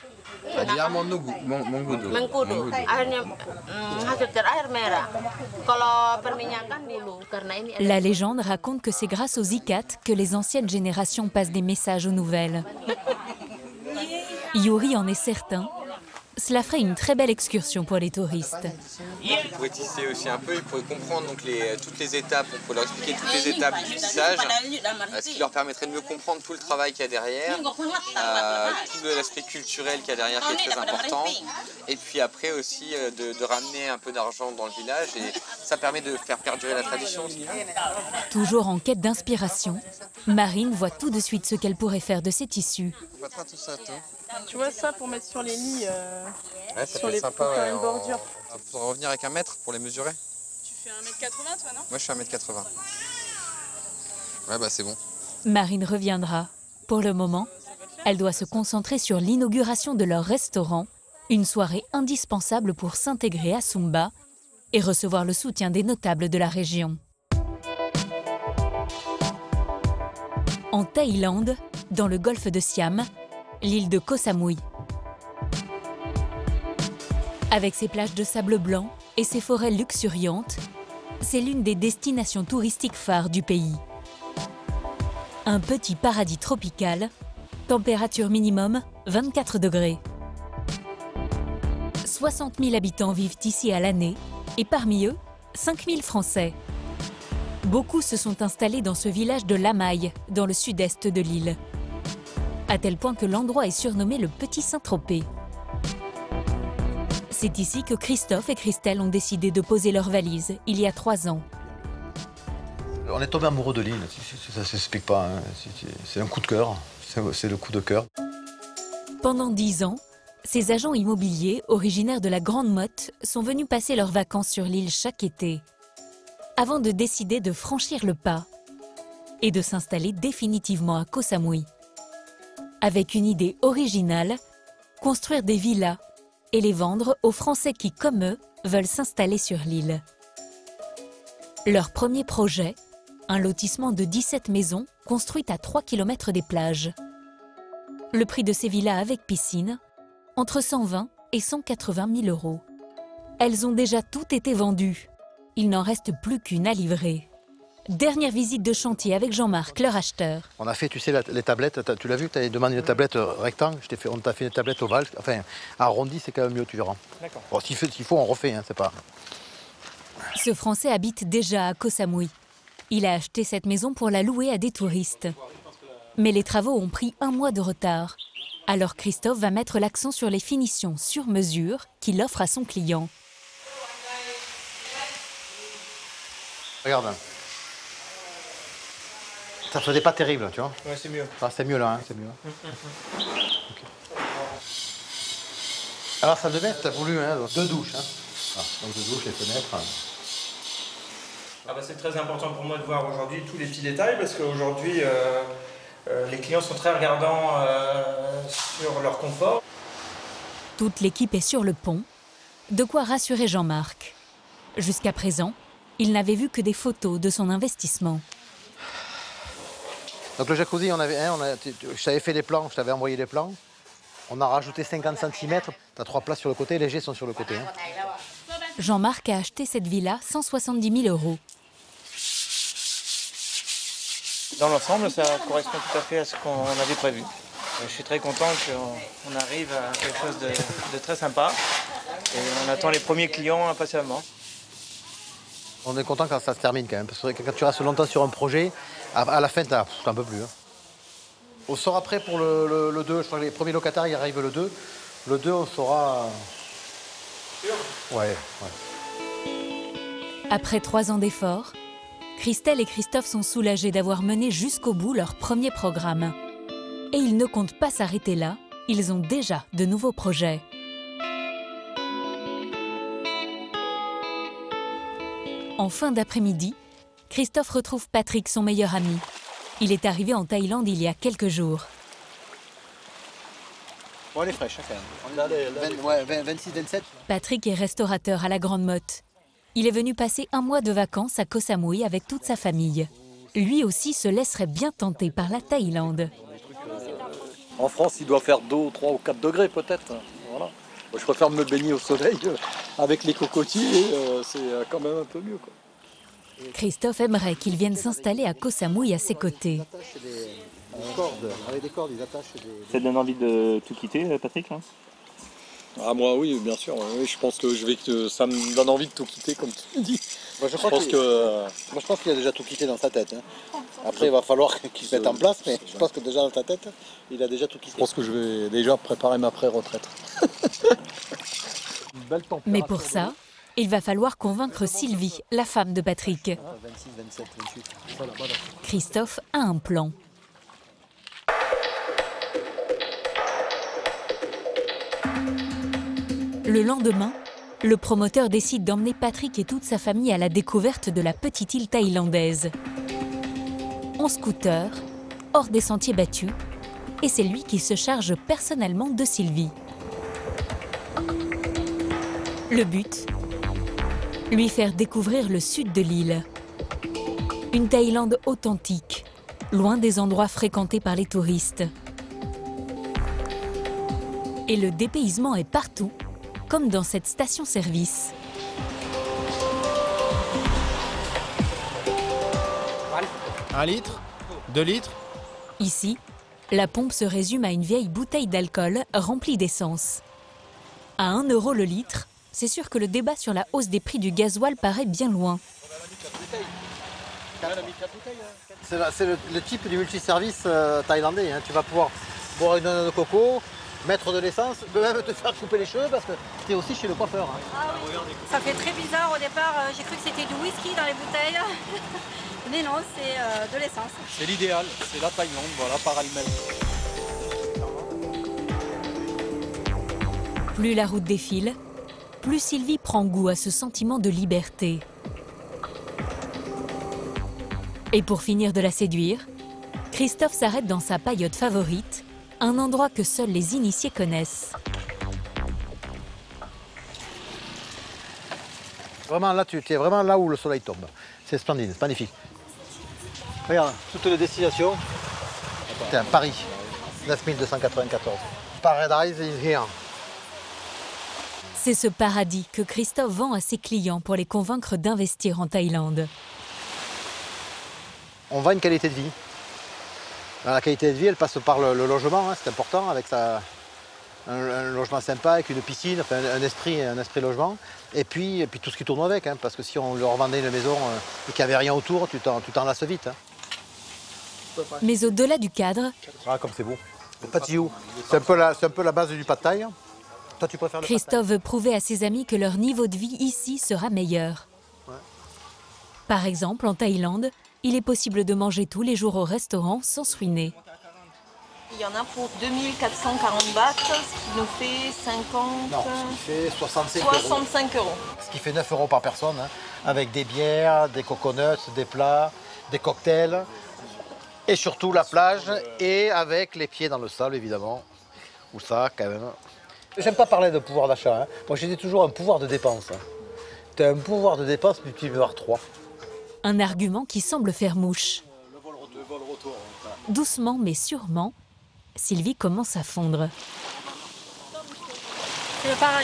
La légende raconte que c'est grâce aux ikats que les anciennes générations passent des messages aux nouvelles. Yuri en est certain, cela ferait une très belle excursion pour les touristes. Il pourrait tisser aussi un peu, il pourrait comprendre donc toutes les étapes, on pourrait leur expliquer toutes les étapes du tissage, ce qui leur permettrait de mieux comprendre tout le travail qu'il y a derrière, tout l'aspect culturel qu'il y a derrière qui est très important, et puis après aussi de ramener un peu d'argent dans le village, et ça permet de faire perdurer la tradition. Toujours en quête d'inspiration, Marine voit tout de suite ce qu'elle pourrait faire de ces tissus. Tu vois ça pour mettre sur les lits, ouais, ça sur peut les être sympa, pour faire une bordure. Ça pourrait revenir avec un mètre pour les mesurer. Tu fais 1m80 toi, non? Moi je suis 1m80. Ouais bah c'est bon. Marine reviendra. Pour le moment, elle doit se concentrer sur l'inauguration de leur restaurant, une soirée indispensable pour s'intégrer à Sumba et recevoir le soutien des notables de la région. En Thaïlande, dans le golfe de Siam, l'île de Koh Samui. Avec ses plages de sable blanc et ses forêts luxuriantes, c'est l'une des destinations touristiques phares du pays. Un petit paradis tropical, température minimum 24 degrés. 60 000 habitants vivent ici à l'année et parmi eux, 5 000 Français. Beaucoup se sont installés dans ce village de Lamai, dans le sud-est de l'île. À tel point que l'endroit est surnommé le Petit Saint-Tropez. C'est ici que Christophe et Christelle ont décidé de poser leurs valises, il y a 3 ans. On est tombé amoureux de l'île, ça ne s'explique pas, hein. C'est un coup de cœur, c'est le coup de cœur. Pendant 10 ans, ces agents immobiliers, originaires de la Grande Motte, sont venus passer leurs vacances sur l'île chaque été, avant de décider de franchir le pas et de s'installer définitivement à Koh Samui. Avec une idée originale, construire des villas et les vendre aux Français qui, comme eux, veulent s'installer sur l'île. Leur premier projet, un lotissement de 17 maisons construites à 3 km des plages. Le prix de ces villas avec piscine, entre 120 et 180 000 euros. Elles ont déjà toutes été vendues. Il n'en reste plus qu'une à livrer. Dernière visite de chantier avec Jean-Marc, leur acheteur. On a fait, tu sais, les tablettes, tu l'as vu, tu avais demandé une tablette rectangle, on t'a fait une tablette ovale, enfin, arrondie, c'est quand même mieux, tu verras. D'accord. Bon, s'il faut, on refait, hein, c'est pas... Ce Français habite déjà à Koh Samui. Il a acheté cette maison pour la louer à des touristes. Mais les travaux ont pris 1 mois de retard. Alors Christophe va mettre l'accent sur les finitions sur mesure qu'il offre à son client. Regarde. Ça faisait pas terrible, tu vois. Ouais, c'est mieux. Ah, c'est mieux là, hein, c'est mieux. Okay. Alors, salle de bain, t'as voulu, hein, 2 douches. Hein. Ah, donc 2 douches, les fenêtres. Hein. Ah bah, c'est très important pour moi de voir aujourd'hui tous les petits détails parce qu'aujourd'hui, les clients sont très regardants sur leur confort. Toute l'équipe est sur le pont, de quoi rassurer Jean-Marc. Jusqu'à présent, il n'avait vu que des photos de son investissement. Donc le jacuzzi, je t'avais fait les plans, je t'avais envoyé les plans. On a rajouté 50 cm, tu as 3 places sur le côté, les jets sont sur le côté. Hein. Jean-Marc a acheté cette villa 170 000 euros. Dans l'ensemble, ça correspond tout à fait à ce qu'on avait prévu. Je suis très content qu'on arrive à quelque chose de très sympa. Et on attend les premiers clients impatiemment. On est content quand ça se termine quand même, parce que quand tu restes longtemps sur un projet, à la fin, t'en peux plus. Hein. On sera prêt pour le 2, je crois que les premiers locataires, ils arrivent le 2. Le 2, on sera... Ouais. Après 3 ans d'efforts, Christelle et Christophe sont soulagés d'avoir mené jusqu'au bout leur premier programme. Et ils ne comptent pas s'arrêter là, ils ont déjà de nouveaux projets. En fin d'après-midi, Christophe retrouve Patrick, son meilleur ami. Il est arrivé en Thaïlande il y a quelques jours. Bon, elle est fraîche, quand même. 26-27. Patrick est restaurateur à la Grande Motte. Il est venu passer 1 mois de vacances à Koh Samui avec toute sa famille. Lui aussi se laisserait bien tenter par la Thaïlande. En France, il doit faire 2, 3 ou 4 degrés peut-être. Voilà. Je préfère me baigner au soleil avec les cocotiers, c'est quand même un peu mieux, quoi. Christophe aimerait qu'il vienne s'installer à Koh Samui à ses côtés. Avec des cordes, ils attachent des... Ça te donne envie de tout quitter, Patrick, hein? Ah moi oui, bien sûr. Oui, je pense que ça me donne envie de tout quitter, comme tu dis. Moi, je pense qu'il a déjà tout quitté dans sa tête. Hein. Après, il va falloir qu'il se mette en place, mais je pense que déjà dans sa tête, il a déjà tout quitté. Je pense que je vais déjà préparer ma pré-retraite. Mais pour ça, il va falloir convaincre Sylvie, la femme de Patrick. 26, 27, 28. Christophe a un plan. Le lendemain, le promoteur décide d'emmener Patrick et toute sa famille à la découverte de la petite île thaïlandaise. En scooter, hors des sentiers battus, et c'est lui qui se charge personnellement de Sylvie. Le but ? Lui faire découvrir le sud de l'île. Une Thaïlande authentique, loin des endroits fréquentés par les touristes. Et le dépaysement est partout, comme dans cette station-service. Un litre, 2 litres. Ici, la pompe se résume à une vieille bouteille d'alcool remplie d'essence. À 1 € le litre, c'est sûr que le débat sur la hausse des prix du gasoil paraît bien loin. C'est le type du multiservice thaïlandais. Hein. Tu vas pouvoir boire une noix de coco, mettre de l'essence, même te faire couper les cheveux parce que tu es aussi chez le coiffeur. Hein. Ah oui. Ça fait très bizarre au départ, j'ai cru que c'était du whisky dans les bouteilles. Mais non, c'est de l'essence. C'est l'idéal, c'est la Thaïlande, voilà, par elle-même. Plus la route défile, plus Sylvie prend goût à ce sentiment de liberté. Et pour finir de la séduire, Christophe s'arrête dans sa paillote favorite, un endroit que seuls les initiés connaissent. Vraiment là, tu es vraiment là où le soleil tombe. C'est splendide, c'est magnifique. Regarde, toutes les destinations. C'est un Paris, 9294. Paradise is here. C'est ce paradis que Christophe vend à ses clients pour les convaincre d'investir en Thaïlande. On vend une qualité de vie. La qualité de vie, elle passe par le logement, hein, c'est important, avec un logement sympa, avec une piscine, enfin, un esprit logement. Et puis tout ce qui tourne avec, hein, parce que si on leur vendait une maison et qu'il n'y avait rien autour, tu t'en lasses vite. Hein. Mais au-delà du cadre, ah, comme c'est beau. Le patio, c'est un peu la base du pad thaï. Toi, tu préfères le Christophe veut prouver à ses amis que leur niveau de vie ici sera meilleur. Ouais. Par exemple, en Thaïlande, il est possible de manger tous les jours au restaurant sans se ruiner. Il y en a pour 2440 bahts, ce qui nous fait 50... Non, ce qui fait 65 €. Ce qui fait 9 € par personne, hein, avec des bières, des coconuts, des plats, des cocktails, et surtout la plage, et avec les pieds dans le sable, évidemment. Ou ça, quand même. J'aime pas parler de pouvoir d'achat. Hein. Moi, j'ai dit toujours un pouvoir de dépense. Hein. Tu as un pouvoir de dépense multiplié par 3. Un argument qui semble faire mouche. Doucement mais sûrement, Sylvie commence à fondre. C'est le paradis.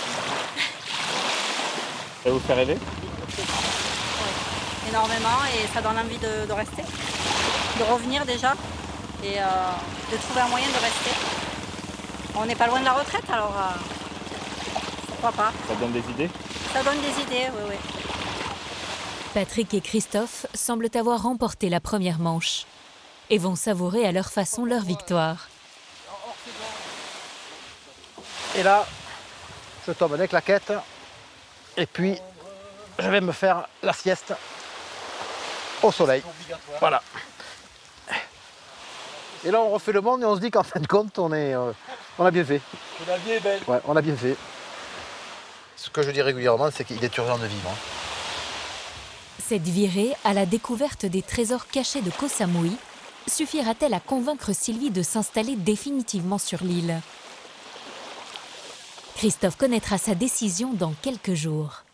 Ça vous fait rêver? Oui, énormément, et ça donne envie de rester, de revenir déjà, et de trouver un moyen de rester. On n'est pas loin de la retraite, alors pourquoi pas. Ça donne des idées? Ça donne des idées, oui, oui. Patrick et Christophe semblent avoir remporté la première manche et vont savourer à leur façon leur victoire. Et là, je tombe des claquettes et puis je vais me faire la sieste au soleil. Voilà. Et là, on refait le monde et on se dit qu'en fin de compte, on a bien fait. La vie est belle. Ouais, on a bien fait. Ce que je dis régulièrement, c'est qu'il est urgent de vivre. Hein. Cette virée à la découverte des trésors cachés de Koh Samui suffira-t-elle à convaincre Sylvie de s'installer définitivement sur l'île? Christophe connaîtra sa décision dans quelques jours.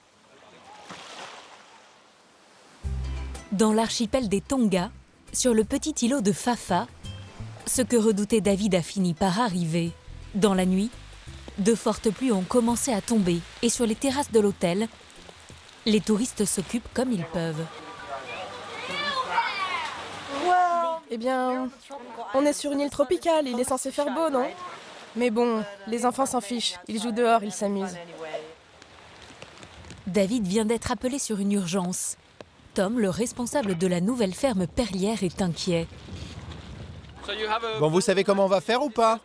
Dans l'archipel des Tonga, sur le petit îlot de Pha Pha, ce que redoutait David a fini par arriver. Dans la nuit, de fortes pluies ont commencé à tomber et sur les terrasses de l'hôtel, les touristes s'occupent comme ils peuvent. Eh bien, on est sur une île tropicale, il est censé faire beau, non? Mais bon, les enfants s'en fichent. Ils jouent dehors, ils s'amusent. David vient d'être appelé sur une urgence. Tom, le responsable de la nouvelle ferme perlière, est inquiet. Bon, vous savez comment on va faire ou pas?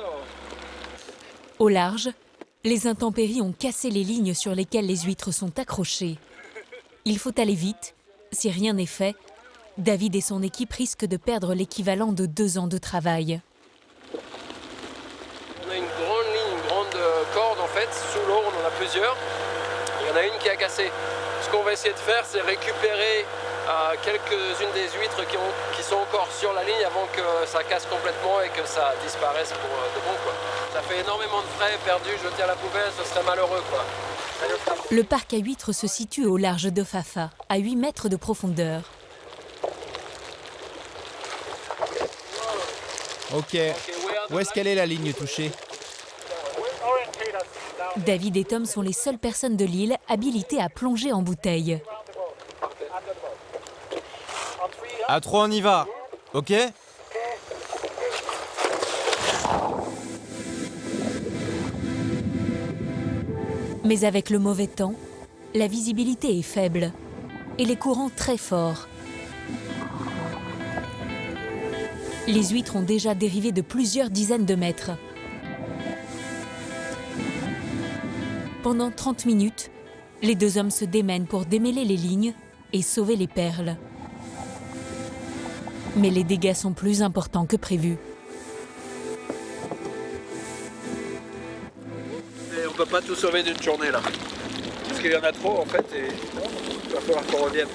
Au large, les intempéries ont cassé les lignes sur lesquelles les huîtres sont accrochées. Il faut aller vite. Si rien n'est fait, David et son équipe risquent de perdre l'équivalent de 2 ans de travail. On a une grande ligne, une grande corde en fait. Sous l'eau, on en a plusieurs. Il y en a une qui a cassé. Ce qu'on va essayer de faire, c'est récupérer quelques-unes des huîtres qui sont encore sur la ligne avant que ça casse complètement et que ça disparaisse pour de bon, quoi. Ça fait énormément de frais perdus, jeter à la poubelle, ce serait malheureux, quoi. Le parc à huîtres se situe au large de Fafa, à 8 mètres de profondeur. Ok. Où est-ce qu'elle est la ligne touchée? David et Tom sont les seules personnes de l'île habilitées à plonger en bouteille. À 3, on y va. Ok? Mais avec le mauvais temps, la visibilité est faible et les courants très forts. Les huîtres ont déjà dérivé de plusieurs dizaines de mètres. Pendant 30 minutes, les 2 hommes se démènent pour démêler les lignes et sauver les perles. Mais les dégâts sont plus importants que prévu. Et on ne peut pas tout sauver d'une journée là. Parce qu'il y en a trop en fait et il va falloir qu'on revienne.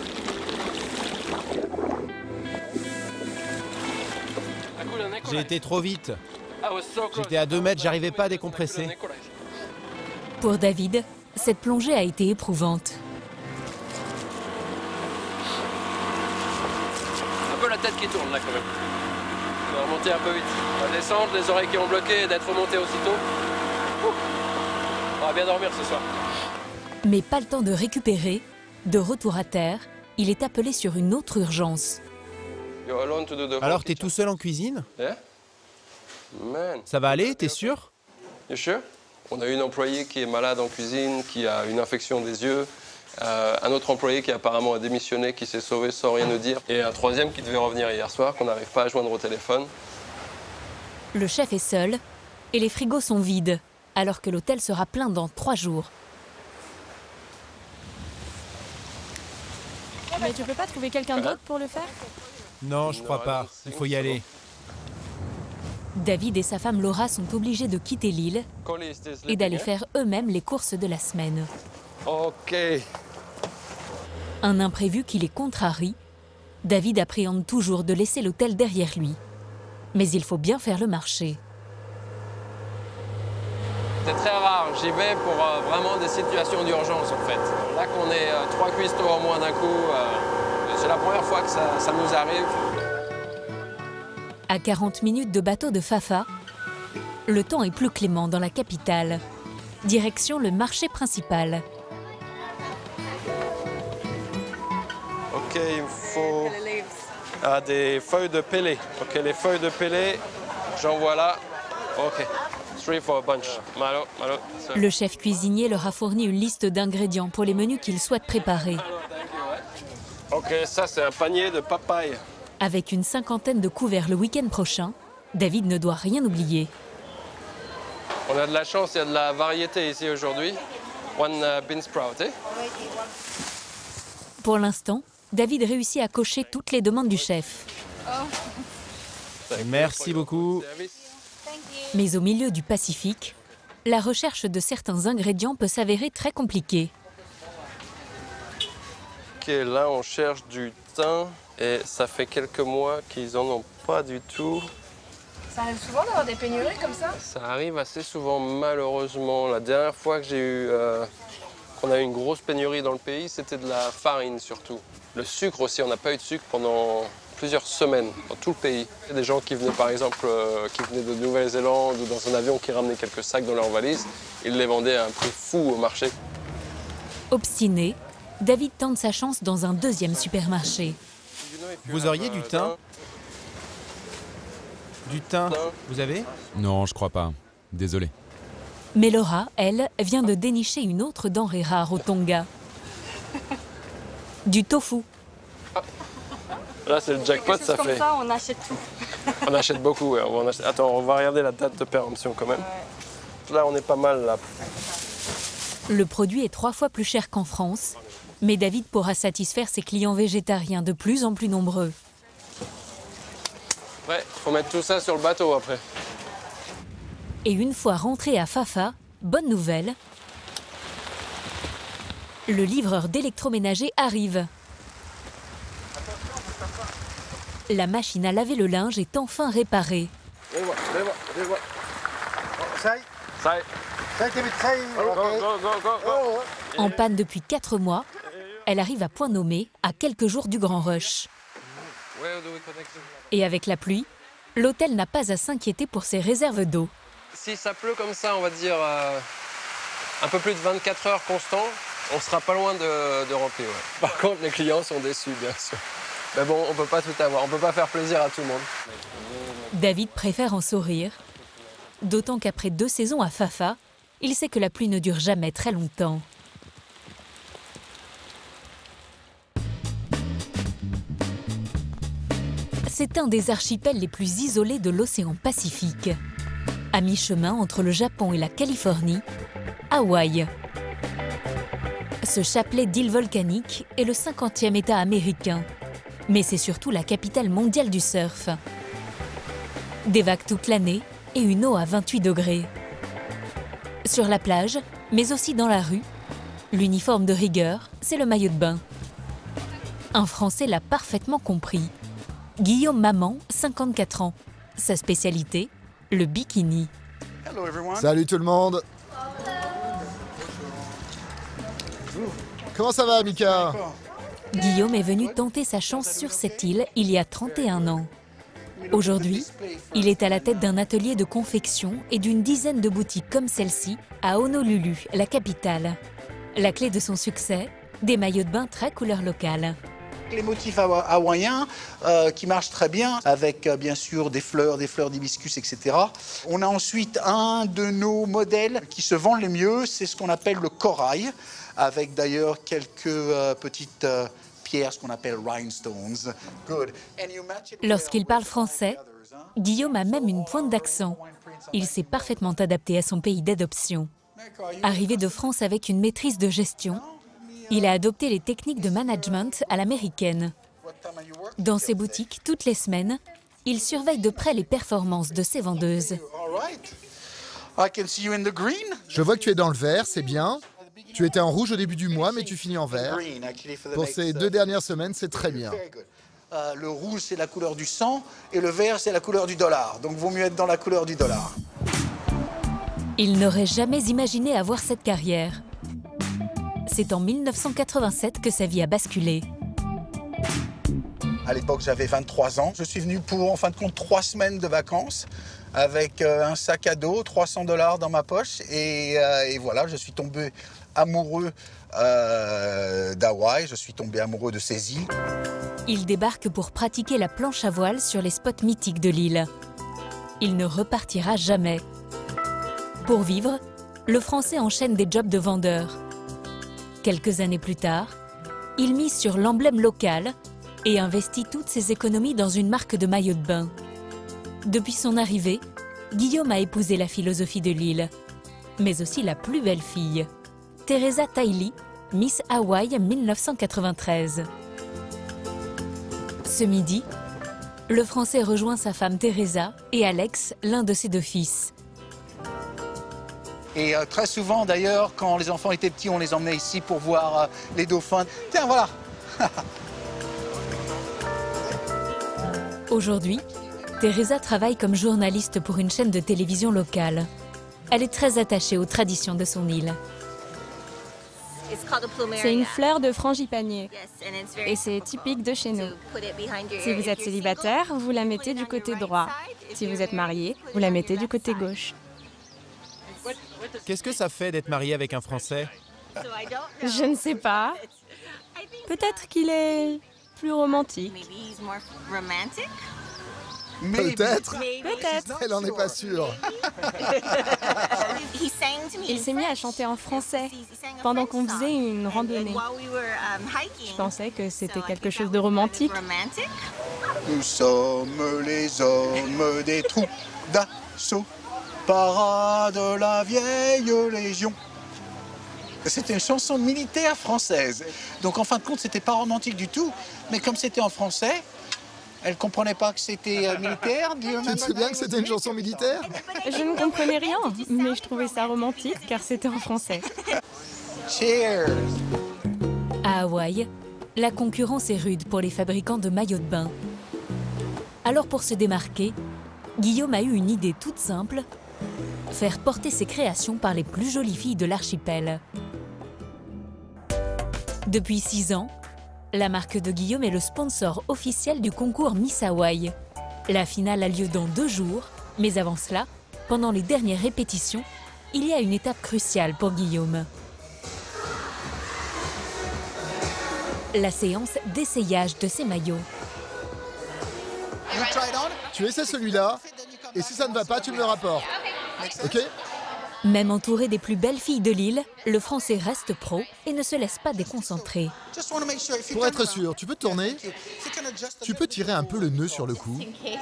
J'ai été trop vite. J'étais à 2 mètres, j'arrivais pas à décompresser. Pour David, cette plongée a été éprouvante. Un peu la tête qui tourne là quand même. On va remonter un peu vite. On va descendre, les oreilles qui ont bloqué et d'être remonté aussitôt. On va bien dormir ce soir. Mais pas le temps de récupérer. De retour à terre, il est appelé sur une autre urgence. Alors t'es tout seul en cuisine? Ça va aller, t'es sûr? Bien sûr. On a une employée qui est malade en cuisine, qui a une infection des yeux. Un autre employé qui apparemment a démissionné, qui s'est sauvé sans rien nous dire. Et un troisième qui devait revenir hier soir, qu'on n'arrive pas à joindre au téléphone. Le chef est seul et les frigos sont vides, alors que l'hôtel sera plein dans 3 jours. Mais tu peux pas trouver quelqu'un d'autre pour le faire? Non, je crois pas. Il faut y aller. David et sa femme Laura sont obligés de quitter l'île et d'aller faire eux-mêmes les courses de la semaine. Ok. Un imprévu qui les contrarie. David appréhende toujours de laisser l'hôtel derrière lui. Mais il faut bien faire le marché. C'est très rare. J'y vais pour vraiment des situations d'urgence en fait. Là qu'on est 3 cuistots en moins d'un coup, c'est la première fois que ça nous arrive. À 40 minutes de bateau de Fafa, le temps est plus clément dans la capitale. Direction le marché principal. Ok, il me faut des feuilles de pélé. Ok, les feuilles de pélé, j'en vois là. Ok, 3 for a bunch. Malo. Le chef cuisinier leur a fourni une liste d'ingrédients pour les menus qu'ils souhaitent préparer. Ok, ça c'est un panier de papaye. Avec une 50aine de couverts le week-end prochain, David ne doit rien oublier. On a de la chance, il y a de la variété ici aujourd'hui. One bean sprout, eh? Pour l'instant, David réussit à cocher toutes les demandes du chef. Merci beaucoup. Mais au milieu du Pacifique, la recherche de certains ingrédients peut s'avérer très compliquée. Ok, là on cherche du thym et ça fait quelques mois qu'ils en ont pas du tout. Ça arrive souvent d'avoir des pénuries comme ça? Ça arrive assez souvent malheureusement. La dernière fois que qu'on a eu une grosse pénurie dans le pays, c'était de la farine surtout. Le sucre aussi, on n'a pas eu de sucre pendant plusieurs semaines dans tout le pays. Il y a des gens qui venaient par exemple qui venaient de Nouvelle-Zélande ou dans un avion qui ramenaient quelques sacs dans leur valise. Ils les vendaient à un prix fou au marché. Obstiné, David tente sa chance dans un deuxième supermarché. Vous auriez du thym? Du thym, vous avez? Non, je crois pas. désolé. Mais Laura, elle, vient de dénicher une autre denrée rare au Tonga. Du tofu. Là, c'est le jackpot, ça comme fait. ça, on achète tout. On achète beaucoup, ouais. Attends, on va regarder la date de péremption quand même. Là, on est pas mal, là. Le produit est 3 fois plus cher qu'en France, mais David pourra satisfaire ses clients végétariens de plus en plus nombreux. Ouais, faut mettre tout ça sur le bateau après. Et une fois rentré à Fafa, bonne nouvelle, le livreur d'électroménager arrive. La machine à laver le linge est enfin réparée. En panne depuis 4 mois, elle arrive à point nommé, à quelques jours du grand rush. Et avec la pluie, l'hôtel n'a pas à s'inquiéter pour ses réserves d'eau. Si ça pleut comme ça, on va dire un peu plus de 24 heures constant, on sera pas loin de remplir. Ouais. Par contre, les clients sont déçus, bien sûr. Mais bon, on peut pas tout avoir, on peut pas faire plaisir à tout le monde. David préfère en sourire, d'autant qu'après 2 saisons à Fafa, il sait que la pluie ne dure jamais très longtemps. C'est un des archipels les plus isolés de l'océan Pacifique. À mi-chemin entre le Japon et la Californie, Hawaï. Ce chapelet d'îles volcaniques est le 50e État américain. Mais c'est surtout la capitale mondiale du surf. Des vagues toute l'année et une eau à 28 degrés. Sur la plage, mais aussi dans la rue, l'uniforme de rigueur, c'est le maillot de bain. Un Français l'a parfaitement compris. Guillaume Maman, 54 ans. Sa spécialité, le bikini. Salut tout le monde. Comment ça va, Mika? Guillaume est venu tenter sa chance sur cette île il y a 31 ans. Aujourd'hui, il est à la tête d'un atelier de confection et d'une dizaine de boutiques comme celle-ci à Honolulu, la capitale. La clé de son succès, des maillots de bain très couleur locale. Les motifs hawaïens qui marchent très bien avec bien sûr des fleurs d'hibiscus, etc. On a ensuite un de nos modèles qui se vend le mieux, c'est ce qu'on appelle le corail, avec d'ailleurs quelques petites pierres, ce qu'on appelle rhinestones. Lorsqu'il parle français, Guillaume a même une pointe d'accent. Il s'est parfaitement adapté à son pays d'adoption. Arrivé de France avec une maîtrise de gestion, il a adopté les techniques de management à l'américaine. Dans ses boutiques, toutes les semaines, il surveille de près les performances de ses vendeuses. Je vois que tu es dans le vert, c'est bien. Tu étais en rouge au début du mois, mais tu finis en vert. Pour ces 2 dernières semaines, c'est très bien. Le rouge, c'est la couleur du sang, et le vert, c'est la couleur du dollar. Donc, vaut mieux être dans la couleur du dollar. Il n'aurait jamais imaginé avoir cette carrière. C'est en 1987 que sa vie a basculé. À l'époque, j'avais 23 ans. Je suis venu pour, en fin de compte, 3 semaines de vacances avec un sac à dos, $300 dans ma poche. Et voilà, je suis tombé amoureux d'Hawaï. Je suis tombé amoureux de ces îles. Il débarque pour pratiquer la planche à voile sur les spots mythiques de l'île. Il ne repartira jamais. Pour vivre, le Français enchaîne des jobs de vendeur. Quelques années plus tard, il mise sur l'emblème local et investit toutes ses économies dans une marque de maillots de bain. Depuis son arrivée, Guillaume a épousé la philosophie de l'île, mais aussi la plus belle fille, Teresa Taili, Miss Hawaï 1993. Ce midi, le Français rejoint sa femme Teresa et Alex, l'un de ses 2 fils. Et très souvent, d'ailleurs, quand les enfants étaient petits, on les emmenait ici pour voir les dauphins. Tiens, voilà. Aujourd'hui, Teresa travaille comme journaliste pour une chaîne de télévision locale. Elle est très attachée aux traditions de son île. C'est une fleur de frangipanier et c'est typique de chez nous. Si vous êtes célibataire, vous la mettez du côté droit. Si vous êtes marié, vous la mettez du côté gauche. Qu'est-ce que ça fait d'être marié avec un Français? Je ne sais pas. Peut-être qu'il est plus romantique. Peut-être. Peut-être. Elle n'en est pas sûre. Il s'est mis à chanter en français pendant qu'on faisait une randonnée. Je pensais que c'était quelque chose de romantique. Nous sommes les hommes des troupes d'assaut, parade de la vieille Légion. C'était une chanson militaire française. Donc en fin de compte, c'était pas romantique du tout. Mais comme c'était en français, elle comprenait pas que c'était militaire. Tu te souviens que c'était une chanson militaire? Je ne comprenais rien, mais je trouvais ça romantique car c'était en français. Cheers! À Hawaï, la concurrence est rude pour les fabricants de maillots de bain. Alors pour se démarquer, Guillaume a eu une idée toute simple, faire porter ses créations par les plus jolies filles de l'archipel. Depuis 6 ans, la marque de Guillaume est le sponsor officiel du concours Miss Hawaï. La finale a lieu dans 2 jours, mais avant cela, pendant les dernières répétitions, il y a une étape cruciale pour Guillaume. La séance d'essayage de ses maillots. Tu essaies celui-là, et si ça ne va pas, tu me le rapportes. Ok? Même entouré des plus belles filles de l'île, le Français reste pro et ne se laisse pas déconcentrer. Pour être sûr, tu peux te tourner? Tu peux tirer un peu le nœud sur le cou?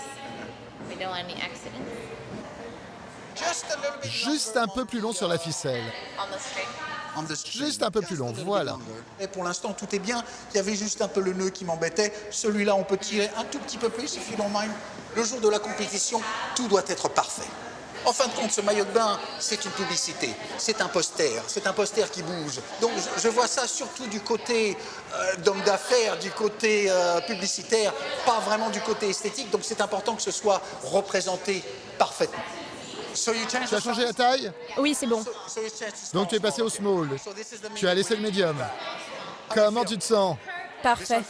Juste un peu plus long sur la ficelle. Juste un peu plus long, voilà. Et pour l'instant, tout est bien. Il y avait juste un peu le nœud qui m'embêtait. Celui-là, on peut tirer un tout petit peu plus, if you don't mind. Le jour de la compétition, tout doit être parfait. En fin de compte, ce maillot de bain, c'est une publicité, c'est un poster qui bouge. Donc je vois ça surtout du côté d'homme d'affaires, du côté publicitaire, pas vraiment du côté esthétique. Donc c'est important que ce soit représenté parfaitement. Tu as changé la taille? Oui, c'est bon. Donc tu es passé au small. Tu as laissé le medium. Comment tu te sens? Parfait.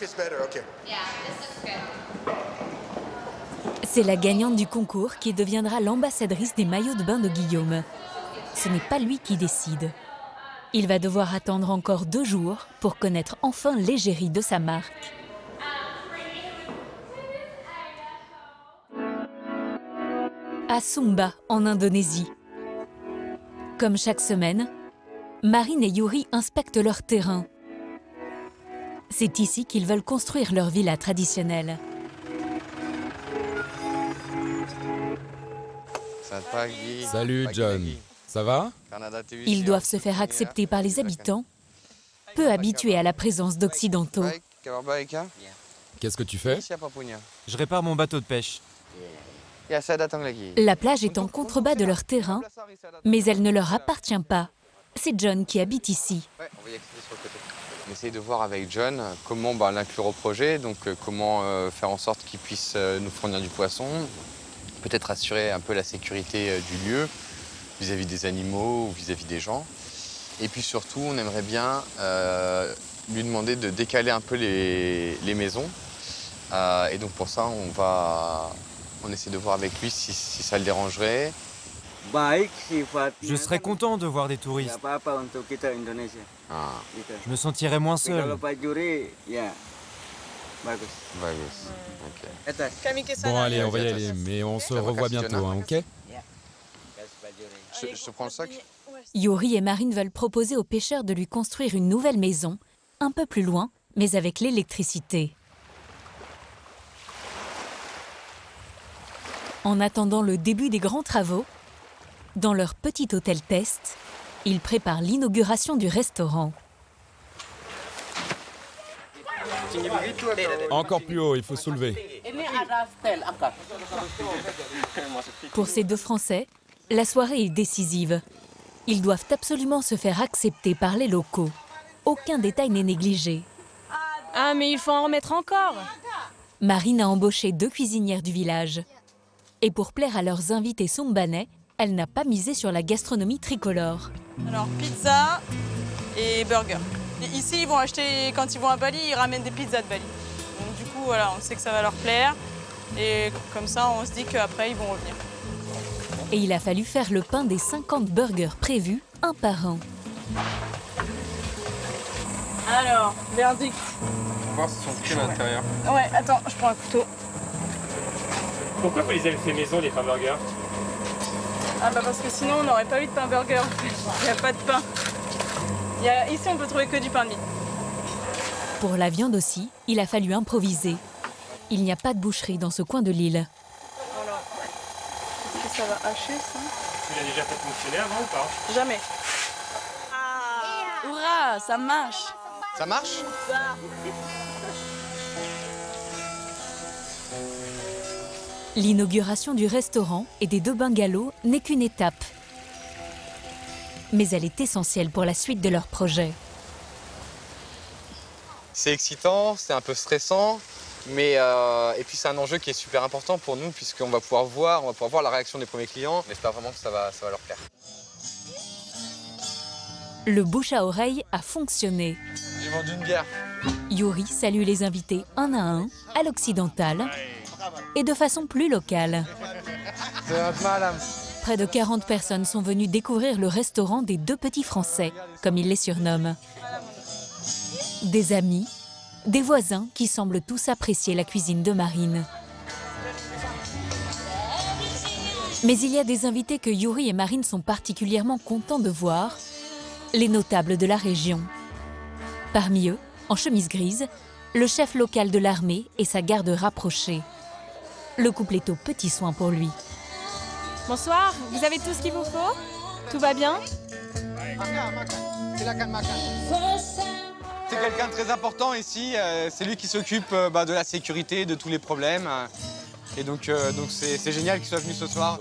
C'est la gagnante du concours qui deviendra l'ambassadrice des maillots de bain de Guillaume. Ce n'est pas lui qui décide. Il va devoir attendre encore 2 jours pour connaître enfin l'égérie de sa marque. À Sumba, en Indonésie. Comme chaque semaine, Marine et Yuri inspectent leur terrain. C'est ici qu'ils veulent construire leur villa traditionnelle. Salut John, ça va? Ils doivent se faire accepter par les habitants, peu habitués à la présence d'Occidentaux. Qu'est-ce que tu fais? Je répare mon bateau de pêche. La plage est en contrebas de leur terrain, mais elle ne leur appartient pas. C'est John qui habite ici. On essaye de voir avec John comment l'inclure au projet, donc comment faire en sorte qu'il puisse nous fournir du poisson, peut-être assurer un peu la sécurité du lieu vis-à-vis des animaux ou vis-à-vis des gens. Et puis surtout, on aimerait bien lui demander de décaler un peu les maisons. Et donc pour ça, on essaie de voir avec lui si ça le dérangerait. Je serais content de voir des touristes. Je me sentirais moins seul. Bon allez, on va y aller, mais on se revoit bientôt, hein, ok? Je te prends le sac. Yuri et Marine veulent proposer aux pêcheurs de lui construire une nouvelle maison, un peu plus loin, mais avec l'électricité. En attendant le début des grands travaux, dans leur petit hôtel test, ils préparent l'inauguration du restaurant. Encore plus haut, il faut soulever. Pour ces 2 Français, la soirée est décisive. Ils doivent absolument se faire accepter par les locaux. Aucun détail n'est négligé. Ah, mais il faut en remettre encore. Marine a embauché 2 cuisinières du village. Et pour plaire à leurs invités sombanais, elle n'a pas misé sur la gastronomie tricolore. Alors, pizza et burger. Et ici, ils vont acheter, quand ils vont à Bali, ils ramènent des pizzas de Bali. Donc du coup, voilà, on sait que ça va leur plaire. Et comme ça, on se dit qu'après, ils vont revenir. Et il a fallu faire le pain des 50 burgers prévus, un par un. Alors, verdict. On va voir si sont cuits à l'intérieur. Ouais, attends, je prends un couteau. Pourquoi vous les avez fait maison, les pains burgers? Ah bah parce que sinon on n'aurait pas eu de pain burger. Il n'y a pas de pain. Ici on peut trouver que du pain de mie. Pour la viande aussi, il a fallu improviser. Il n'y a pas de boucherie dans ce coin de l'île. Voilà. Est-ce que ça va hacher ça? Tu l'as déjà fait fonctionner avant ou pas? Jamais. Hurrah, ça marche. Ça marche? L'inauguration du restaurant et des 2 bungalows n'est qu'une étape. Mais elle est essentielle pour la suite de leur projet. C'est excitant, c'est un peu stressant, mais et puis c'est un enjeu qui est super important pour nous puisqu'on va pouvoir voir la réaction des premiers clients. On espère vraiment que ça va leur plaire. Le bouche à oreille a fonctionné. J'ai vendu une bière. Yuri salue les invités un à un, à l'occidental, et de façon plus locale. Près de 40 personnes sont venues découvrir le restaurant des 2 petits Français, comme ils les surnomment. Des amis, des voisins qui semblent tous apprécier la cuisine de Marine. Mais il y a des invités que Yuri et Marine sont particulièrement contents de voir, les notables de la région. Parmi eux, en chemise grise, le chef local de l'armée et sa garde rapprochée. Le couple est aux petits soins pour lui. Bonsoir, vous avez tout ce qu'il vous faut? Tout va bien? C'est quelqu'un de très important ici, c'est lui qui s'occupe de la sécurité, de tous les problèmes. Et donc c'est génial qu'il soit venu ce soir.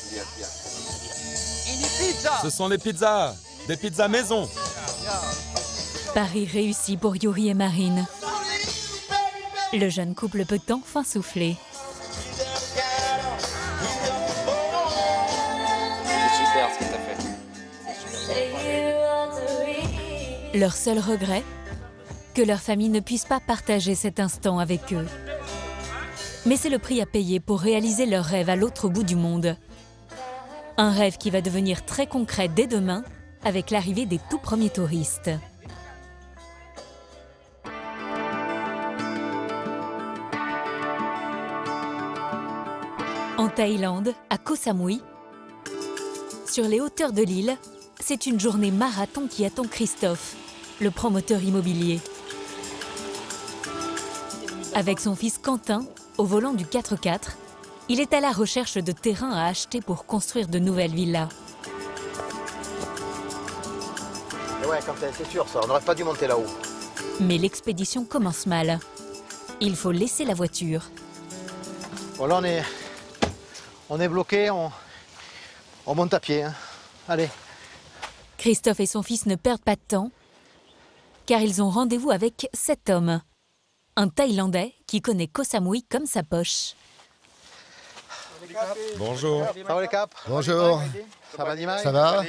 Ce sont les pizzas, des pizzas maison. Pari réussi pour Yuri et Marine. Le jeune couple peut enfin souffler. C'est super ce que t'as fait. Leur seul regret? Que leur famille ne puisse pas partager cet instant avec eux. Mais c'est le prix à payer pour réaliser leur rêve à l'autre bout du monde. Un rêve qui va devenir très concret dès demain avec l'arrivée des tout premiers touristes. En Thaïlande, à Koh Samui, sur les hauteurs de l'île, c'est une journée marathon qui attend Christophe, le promoteur immobilier. Avec son fils Quentin, au volant du 4x4, il est à la recherche de terrains à acheter pour construire de nouvelles villas. Ouais, c'est sûr ça, on n'aurait pas dû monter là-haut. Mais l'expédition commence mal. Il faut laisser la voiture. Bon là on est bloqué, on monte à pied. Hein. Allez. Christophe et son fils ne perdent pas de temps, car ils ont rendez-vous avec cet homme. Un Thaïlandais qui connaît Koh Samui comme sa poche. Bonjour. Ça va les caps? Bonjour. Ça va Dimaï? Ça va?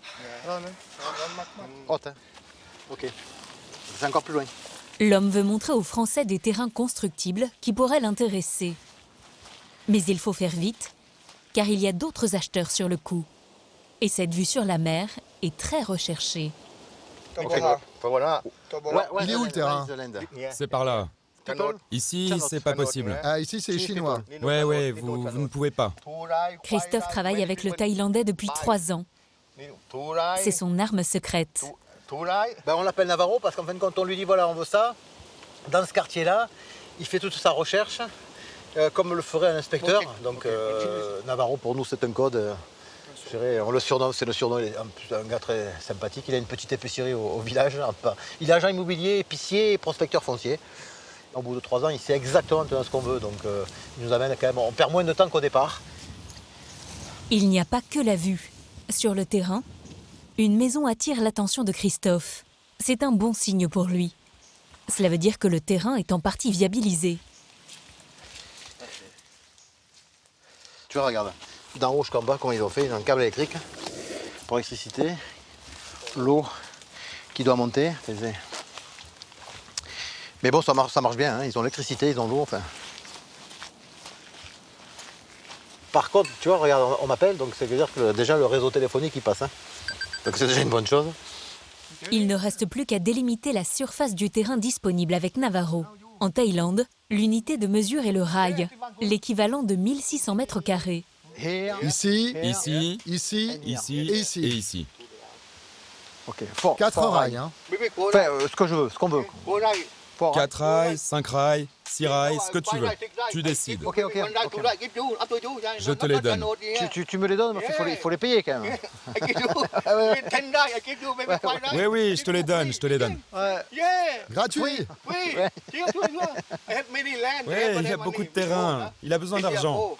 Ok. C'est encore plus loin. L'homme veut montrer aux Français des terrains constructibles qui pourraient l'intéresser. Mais il faut faire vite, car il y a d'autres acheteurs sur le coup. Et cette vue sur la mer est très recherchée. Voilà. Il est où le terrain? C'est par là. Ici, c'est pas possible. Ah, ici c'est chinois. Ouais, vous ne pouvez pas. Christophe travaille avec le Thaïlandais depuis 3 ans. C'est son arme secrète. On l'appelle Navarro parce qu'en fin de compte, on lui dit voilà, on veut ça. Dans ce quartier-là, il fait toute sa recherche, comme le ferait un inspecteur. Donc Navarro, pour nous, c'est un code. On le surnomme, c'est le surnom, il est un gars très sympathique. Il a une petite épicerie au village. Il est agent immobilier, épicier et prospecteur foncier. Au bout de 3 ans, il sait exactement ce qu'on veut. Donc il nous amène quand même, on perd moins de temps qu'au départ. Il n'y a pas que la vue. Sur le terrain, une maison attire l'attention de Christophe. C'est un bon signe pour lui. Cela veut dire que le terrain est en partie viabilisé. Tu vois, regarde, d'en haut jusqu'en bas, comment ils ont fait, ils ont un câble électrique pour l'électricité, l'eau qui doit monter. Mais bon, ça marche bien, hein. Ils ont l'électricité, ils ont l'eau, enfin. Par contre, tu vois, regarde, on m'appelle, donc ça veut dire que déjà le réseau téléphonique il passe. Hein. Donc c'est déjà une bonne chose. Il ne reste plus qu'à délimiter la surface du terrain disponible avec Navarro. En Thaïlande, L'unité de mesure est le rail, l'équivalent de 1600 mètres carrés. Ici, Ici, ici, ici et ici. et ici. Ok, 4 rails. Hein. Enfin, ce que je veux, ce qu'on veut. 4 rails, 5 rails, 6 rails, ce que tu veux. Tu décides. Ok. Je te les donne. Tu me les donnes, parce qu'il faut les payer quand même. Oui, je te les donne, Gratuit. Oui, il a beaucoup de terrain. Il a besoin d'argent.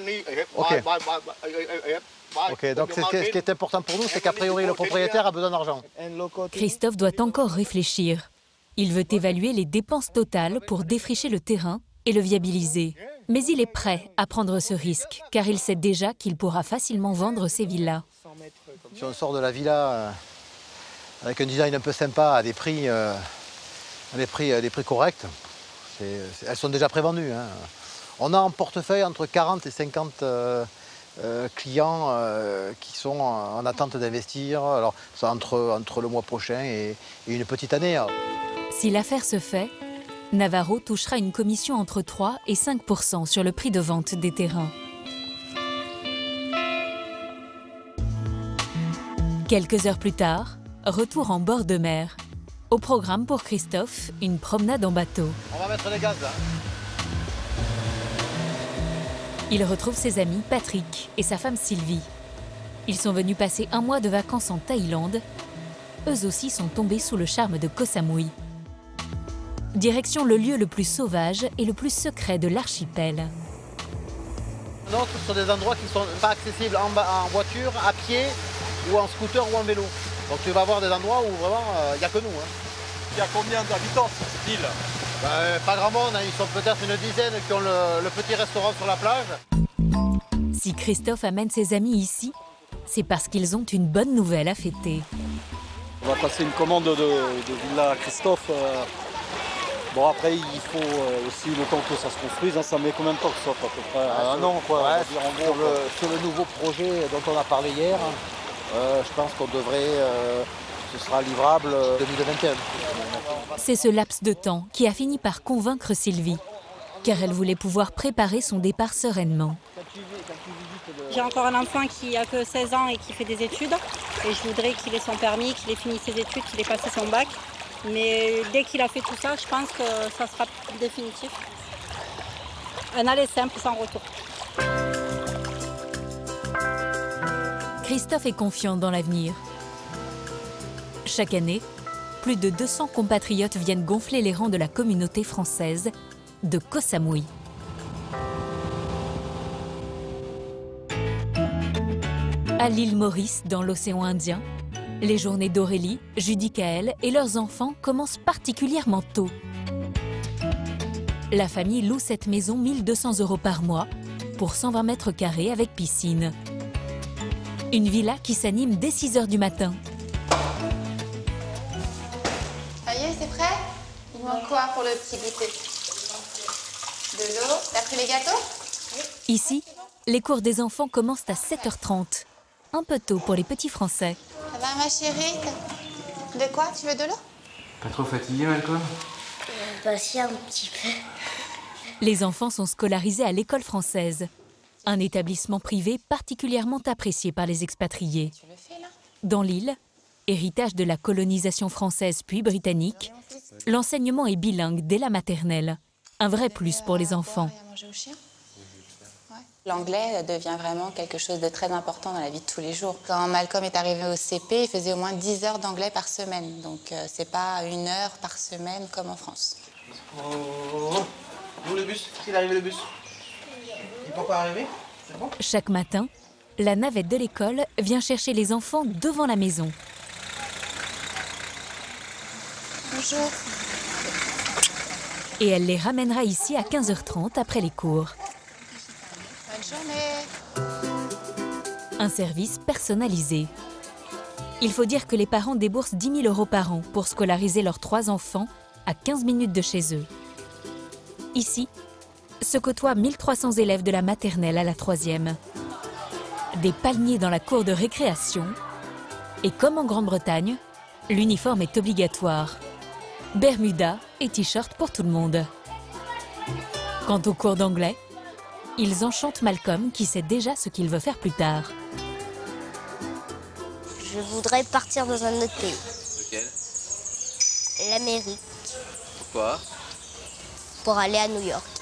Ok, donc ce qui est important pour nous, c'est qu'a priori le propriétaire a besoin d'argent. Christophe doit encore réfléchir. Il veut évaluer les dépenses totales pour défricher le terrain et le viabiliser. Mais il est prêt à prendre ce risque, car il sait déjà qu'il pourra facilement vendre ses villas. Si on sort de la villa avec un design un peu sympa à des prix corrects, elles sont déjà prévendues. Hein. On a en portefeuille entre 40 et 50 clients qui sont en attente d'investir. Alors, c'est entre le mois prochain et une petite année. Si l'affaire se fait, Navarro touchera une commission entre 3 et 5% sur le prix de vente des terrains. Quelques heures plus tard, retour en bord de mer. Au programme pour Christophe, une promenade en bateau. On va mettre les gaz là. Il retrouve ses amis Patrick et sa femme Sylvie. Ils sont venus passer un mois de vacances en Thaïlande. Eux aussi sont tombés sous le charme de Koh Samui. Direction le lieu le plus sauvage et le plus secret de l'archipel. Non, ce sont des endroits qui ne sont pas accessibles en voiture, à pied, ou en scooter ou en vélo. Donc tu vas voir des endroits où vraiment il n'y a que nous. Hein. Il y a combien d'habitants sur cette île? Pas grand monde, hein. Ils sont peut-être une dizaine qui ont le petit restaurant sur la plage. Si Christophe amène ses amis ici, c'est parce qu'ils ont une bonne nouvelle à fêter. On va passer une commande de villa à Christophe. Bon, après, il faut aussi le temps que ça se construise. Hein. Ça met combien de temps que ça, à peu près? Un an, quoi. Ouais, sur le nouveau projet dont on a parlé hier, je pense qu'on devrait... ce sera livrable 2021. C'est ce laps de temps qui a fini par convaincre Sylvie, car elle voulait pouvoir préparer son départ sereinement. J'ai encore un enfant qui a que 16 ans et qui fait des études. Et je voudrais qu'il ait son permis, qu'il ait fini ses études, qu'il ait passé son bac. Mais dès qu'il a fait tout ça, je pense que ça sera définitif. Un aller simple sans retour. Christophe est confiant dans l'avenir. Chaque année, plus de 200 compatriotes viennent gonfler les rangs de la communauté française de Koh Samui. À l'île Maurice, dans l'océan Indien, les journées d'Aurélie, Judicaël et leurs enfants commencent particulièrement tôt. La famille loue cette maison 1 200 € par mois pour 120 mètres carrés avec piscine. Une villa qui s'anime dès 6 h du matin. Ça y est, c'est prêt? Il manque quoi pour le petit goûter? De l'eau. T'as pris les gâteaux? Ici, les cours des enfants commencent à 7 h 30. Un peu tôt pour les petits Français. Ça va, ma chérie? De quoi? Tu veux de l'eau? Pas trop fatigué, Malcolm? Bah si, un petit peu. Les enfants sont scolarisés à l'école française, un établissement privé particulièrement apprécié par les expatriés. Dans l'île, héritage de la colonisation française puis britannique, l'enseignement est bilingue dès la maternelle. Un vrai plus pour les enfants. L'anglais devient vraiment quelque chose de très important dans la vie de tous les jours. Quand Malcolm est arrivé au CP, il faisait au moins 10 heures d'anglais par semaine. Donc c'est pas 1 heure par semaine comme en France. Où le bus? S'il arrive le bus? Il peut pas arriver? C'est bon? Chaque matin, la navette de l'école vient chercher les enfants devant la maison. Bonjour. Et elle les ramènera ici à 15 h 30 après les cours. Bonne journée. Un service personnalisé. Il faut dire que les parents déboursent 10 000 € par an pour scolariser leurs 3 enfants à 15 minutes de chez eux. Ici, se côtoient 1300 élèves de la maternelle à la 3e. Des palmiers dans la cour de récréation. Et comme en Grande-Bretagne, l'uniforme est obligatoire. Bermuda et t-shirt pour tout le monde. Quant aux cours d'anglais, ils enchantent Malcolm qui sait déjà ce qu'il veut faire plus tard. Je voudrais partir dans un autre pays. Lequel? L'Amérique. Pourquoi? Pour aller à New York.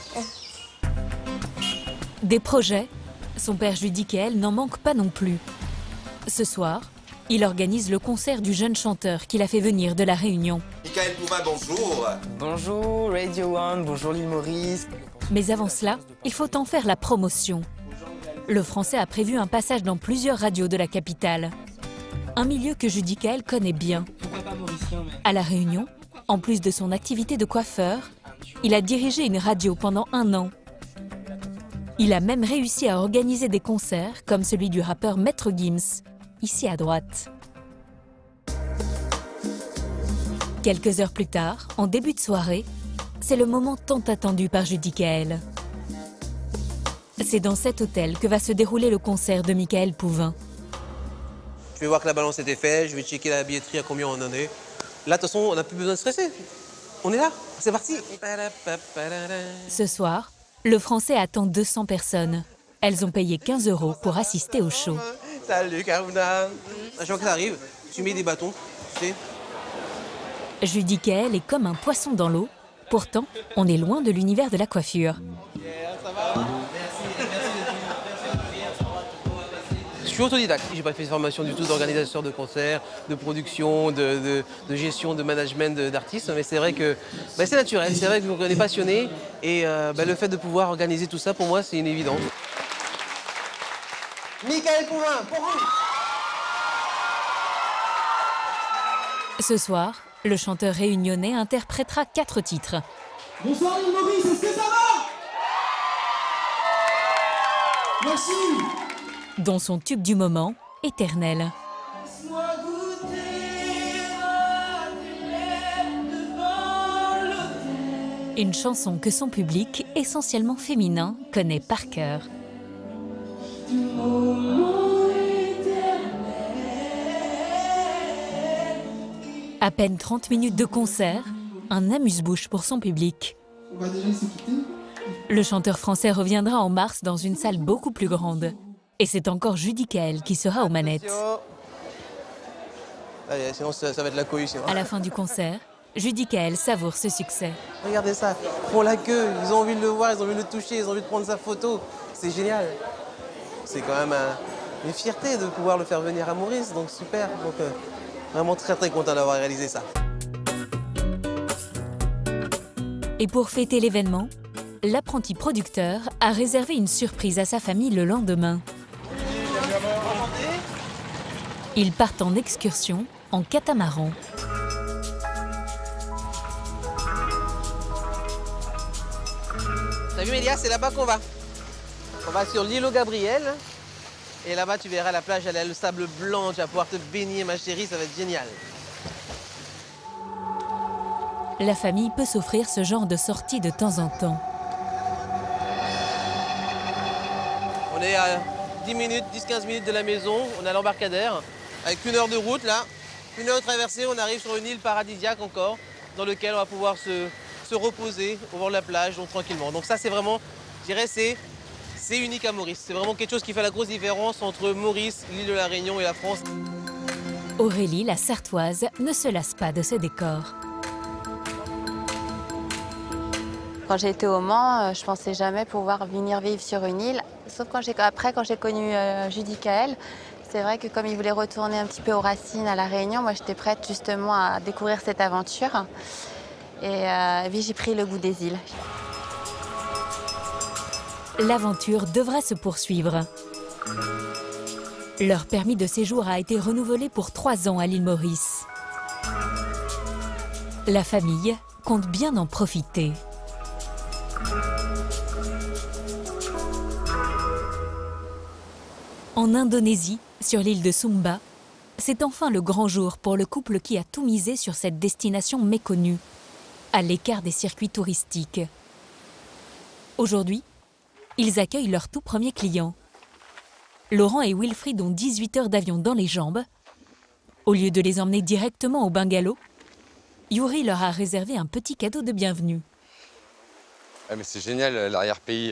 Des projets, son père Judicaël n'en manque pas non plus. Ce soir, il organise le concert du jeune chanteur qu'il a fait venir de La Réunion. Michael Pouvin, bonjour. Bonjour Radio One, bonjour l'île Maurice. Mais avant cela, il faut en faire la promotion. Le Français a prévu un passage dans plusieurs radios de la capitale. Un milieu que Judicaël connaît bien. À La Réunion, en plus de son activité de coiffeur, il a dirigé une radio pendant 1 an. Il a même réussi à organiser des concerts comme celui du rappeur Maître Gims, ici à droite. Quelques heures plus tard, en début de soirée, c'est le moment tant attendu par Judicaël. C'est dans cet hôtel que va se dérouler le concert de Michael Pouvin. Je vais voir que la balance était faite, je vais checker la billetterie à combien on en est. Là, de toute façon, on n'a plus besoin de stresser. On est là, c'est parti. Ce soir, le Français attend 200 personnes. Elles ont payé 15 € pour assister au show. Salut Karuna. À chaque fois que ça arrive, tu mets des bâtons, tu sais. Judicaël est comme un poisson dans l'eau. Pourtant, on est loin de l'univers de la coiffure. Je suis autodidacte. J'ai pas fait de formation du tout d'organisateur de concerts, de production, de gestion, de management d'artistes. Mais c'est vrai que c'est naturel. C'est vrai qu'on est passionné. Et le fait de pouvoir organiser tout ça, pour moi, c'est une évidence. Michael Pouvin, pour vous. Ce soir, le chanteur réunionnais interprétera 4 titres. Bonsoir l'île Maurice, est-ce que ça va? Merci. Dont son tube du moment, Éternel. Une chanson que son public, essentiellement féminin, connaît par cœur. À peine 30 minutes de concert, un amuse-bouche pour son public. On va déjà se quitter. Le chanteur français reviendra en mars dans une salle beaucoup plus grande. Et c'est encore Judicaël qui sera aux manettes. Allez, sinon ça va être la cohue. À la fin du concert, Judicaël savoure ce succès. Regardez ça, ils font la queue, ils ont envie de le voir, ils ont envie de le toucher, ils ont envie de prendre sa photo. C'est génial. C'est quand même une fierté de pouvoir le faire venir à Maurice, donc super. Donc, vraiment très très content d'avoir réalisé ça. Et pour fêter l'événement, l'apprenti producteur a réservé une surprise à sa famille le lendemain. Ils partent en excursion en catamaran. T'as vu Mélia, c'est là-bas qu'on va. On va sur l'île aux Gabriel. Et là-bas, tu verras la plage, elle a le sable blanc, tu vas pouvoir te baigner, ma chérie, ça va être génial. La famille peut s'offrir ce genre de sortie de temps en temps. On est à 10 minutes, 10-15 minutes de la maison, on a l'embarcadère. Avec 1 heure de route, là, 1 heure de traversée, on arrive sur une île paradisiaque encore, dans laquelle on va pouvoir se reposer au bord de la plage, donc tranquillement. Donc ça, c'est vraiment, je dirais, c'est unique à Maurice. C'est vraiment quelque chose qui fait la grosse différence entre Maurice, l'île de la Réunion et la France. Aurélie, la Sartoise, ne se lasse pas de ce décor. Quand j'ai été au Mans, je pensais jamais pouvoir venir vivre sur une île. Sauf quand j'ai connu Judicaël, c'est vrai que comme il voulait retourner un petit peu aux racines à La Réunion, moi j'étais prête justement à découvrir cette aventure. Et j'ai pris le goût des îles. L'aventure devra se poursuivre. Leur permis de séjour a été renouvelé pour 3 ans à l'île Maurice. La famille compte bien en profiter. En Indonésie, sur l'île de Sumba, c'est enfin le grand jour pour le couple qui a tout misé sur cette destination méconnue, à l'écart des circuits touristiques. Aujourd'hui, ils accueillent leur tout premier client. Laurent et Wilfried ont 18 heures d'avion dans les jambes. Au lieu de les emmener directement au bungalow, Yuri leur a réservé un petit cadeau de bienvenue. Ah, mais c'est génial, l'arrière-pays.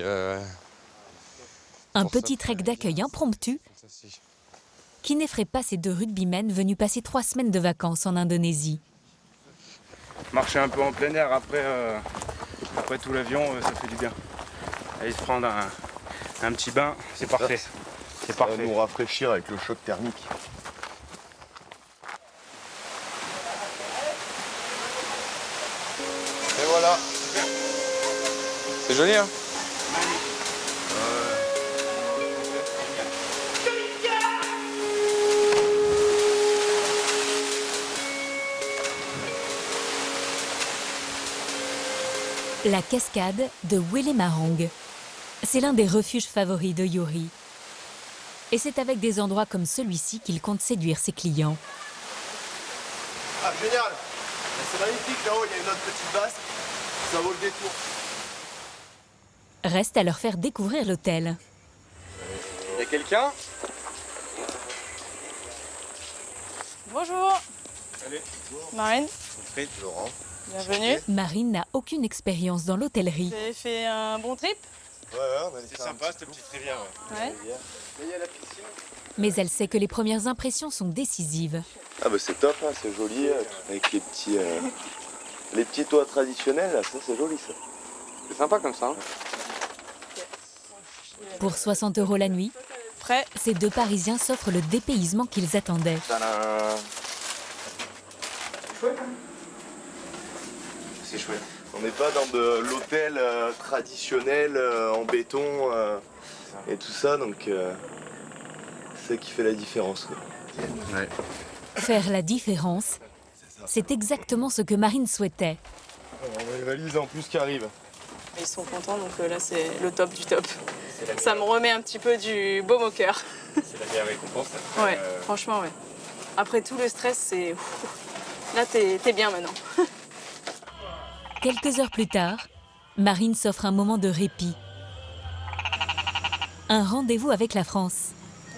Un petit trek d'accueil impromptu qui n'effraie pas ces deux rugbymen venus passer 3 semaines de vacances en Indonésie. Marcher un peu en plein air après tout l'avion, ça fait du bien. Aller se prendre un petit bain, c'est parfait. C'est parfait. Ça va nous rafraîchir avec le choc thermique. Et voilà. C'est joli, hein? La cascade de Welemarong. C'est l'un des refuges favoris de Yuri. Et c'est avec des endroits comme celui-ci qu'il compte séduire ses clients. Ah, génial! C'est magnifique, là-haut, il y a une autre petite vasque. Ça vaut le détour. Reste à leur faire découvrir l'hôtel. Il y a quelqu'un? Bonjour. Allez. Marine. Fred, Laurent. Bienvenue. Marine n'a aucune expérience dans l'hôtellerie. Vous avez fait un bon trip? Ouais, on a C'est sympa cette petite rivière. Ouais. Il y a la piscine. Mais elle sait que les premières impressions sont décisives. Ah bah c'est top, hein, c'est joli, avec les petits toits traditionnels, là, ça c'est joli ça. C'est sympa comme ça. Hein. Pour 60 € la nuit, ces deux Parisiens s'offrent le dépaysement qu'ils attendaient. C'est chouette. On n'est pas dans de l'hôtel traditionnel en béton et tout ça, donc c'est ça qui fait la différence. Quoi. Ouais. Faire la différence, c'est exactement ce que Marine souhaitait. On a les valises en plus qui arrivent. Ils sont contents, donc là c'est le top du top. Ça me remet un petit peu du baume au cœur. C'est la meilleure récompense. Ouais, franchement, ouais. Après tout le stress, c'est... Là, t'es bien maintenant. Quelques heures plus tard, Marine s'offre un moment de répit. Un rendez-vous avec la France.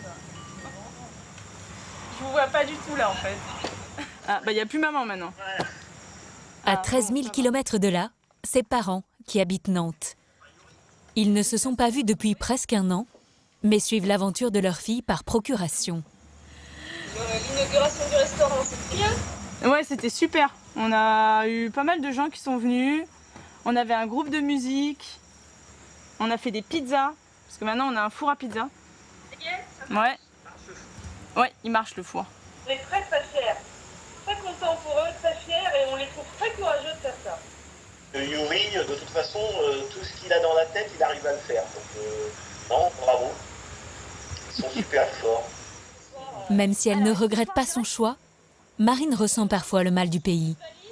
Je vous vois pas du tout là en fait. Ah, bah il n'y a plus maman maintenant. À 13 000 km de là, ses parents qui habitent Nantes. Ils ne se sont pas vus depuis presque 1 an, mais suivent l'aventure de leur fille par procuration. L'inauguration du restaurant, c'était bien? Ouais, c'était super. On a eu pas mal de gens qui sont venus. On avait un groupe de musique. On a fait des pizzas. Parce que maintenant, on a un four à pizza. Ouais. Ouais, il marche le four. On est très très fiers. Très contents pour eux, très fiers et on les trouve très courageux de faire ça. Yuri, de toute façon, tout ce qu'il a dans la tête, il arrive à le faire. Donc, non, bravo. Ils sont super forts. Même si elle ne regrette pas son choix, Marine ressent parfois le mal du pays.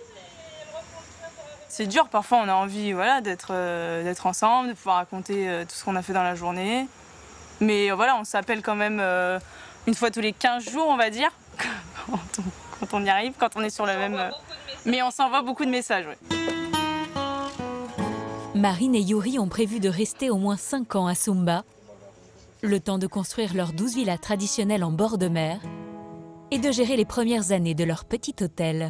C'est dur, parfois on a envie voilà, d'être ensemble, de pouvoir raconter tout ce qu'on a fait dans la journée. Mais voilà, on s'appelle quand même une fois tous les 15 jours, on va dire, quand on y arrive, quand on est sur le même... Mais on s'envoie beaucoup de messages, ouais. Marine et Yuri ont prévu de rester au moins 5 ans à Sumba, le temps de construire leur 12 villas traditionnelles en bord de mer et de gérer les premières années de leur petit hôtel.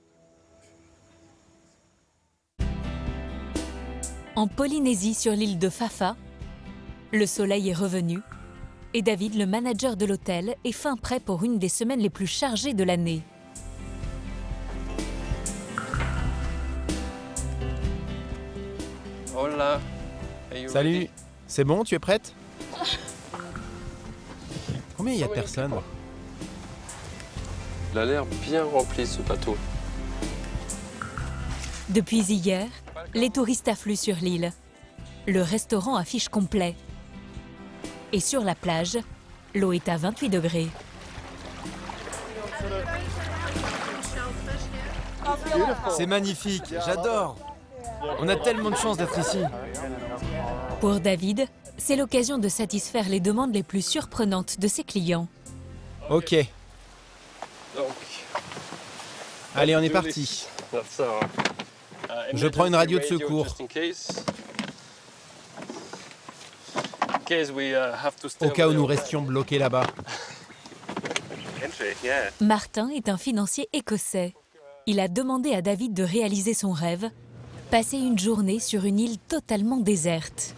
En Polynésie, sur l'île de Fafa, le soleil est revenu et David, le manager de l'hôtel, est fin prêt pour une des semaines les plus chargées de l'année. Hola. Salut, c'est bon, tu es prête? Combien il y a de personnes? Il a l'air bien rempli ce bateau. Depuis hier, les touristes affluent sur l'île. Le restaurant affiche complet. Et sur la plage, l'eau est à 28 degrés. C'est magnifique, j'adore. On a tellement de chance d'être ici. Pour David, c'est l'occasion de satisfaire les demandes les plus surprenantes de ses clients. Ok. Allez, on est parti. Je prends une radio de secours. Au cas où nous restions bloqués là-bas. Martin est un financier écossais. Il a demandé à David de réaliser son rêve Passer une journée sur une île totalement déserte.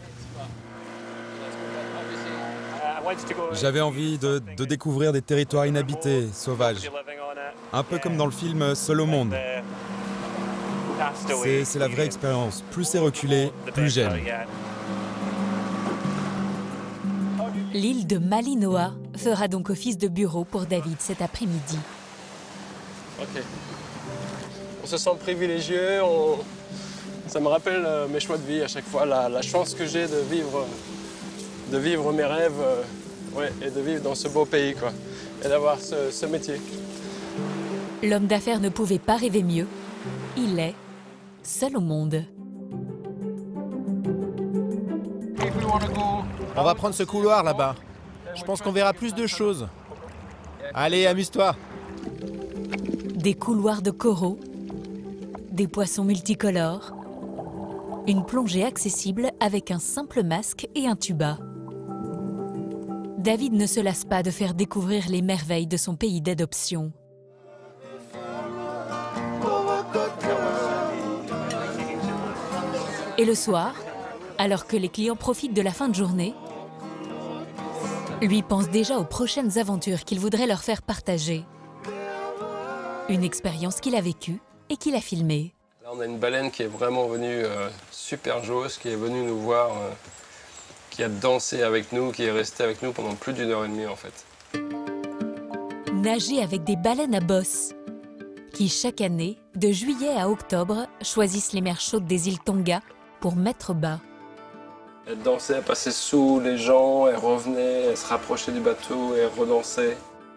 J'avais envie de découvrir des territoires inhabités, sauvages. Un peu comme dans le film Seul au monde. C'est la vraie expérience. Plus c'est reculé, plus j'aime. L'île de Malinoa fera donc office de bureau pour David cet après-midi. Ok. On se sent privilégié, ça me rappelle mes choix de vie à chaque fois, la chance que j'ai de vivre mes rêves et de vivre dans ce beau pays, quoi, et d'avoir ce métier. L'homme d'affaires ne pouvait pas rêver mieux. Il est seul au monde. On va prendre ce couloir là-bas. Je pense qu'on verra plus de choses. Allez, amuse-toi. Des couloirs de coraux, des poissons multicolores, une plongée accessible avec un simple masque et un tuba. David ne se lasse pas de faire découvrir les merveilles de son pays d'adoption. Et le soir, alors que les clients profitent de la fin de journée, lui pense déjà aux prochaines aventures qu'il voudrait leur faire partager. Une expérience qu'il a vécue et qu'il a filmée. Là, on a une baleine qui est vraiment venue super jauge, qui est venue nous voir, qui a dansé avec nous, qui est restée avec nous pendant plus d'1h30 en fait. Nager avec des baleines à bosse, qui chaque année, de juillet à octobre, choisissent les mers chaudes des îles Tonga pour mettre bas. Elle dansait, elle passait sous les gens, elle revenait, elle se rapprochait du bateau et elle redansait.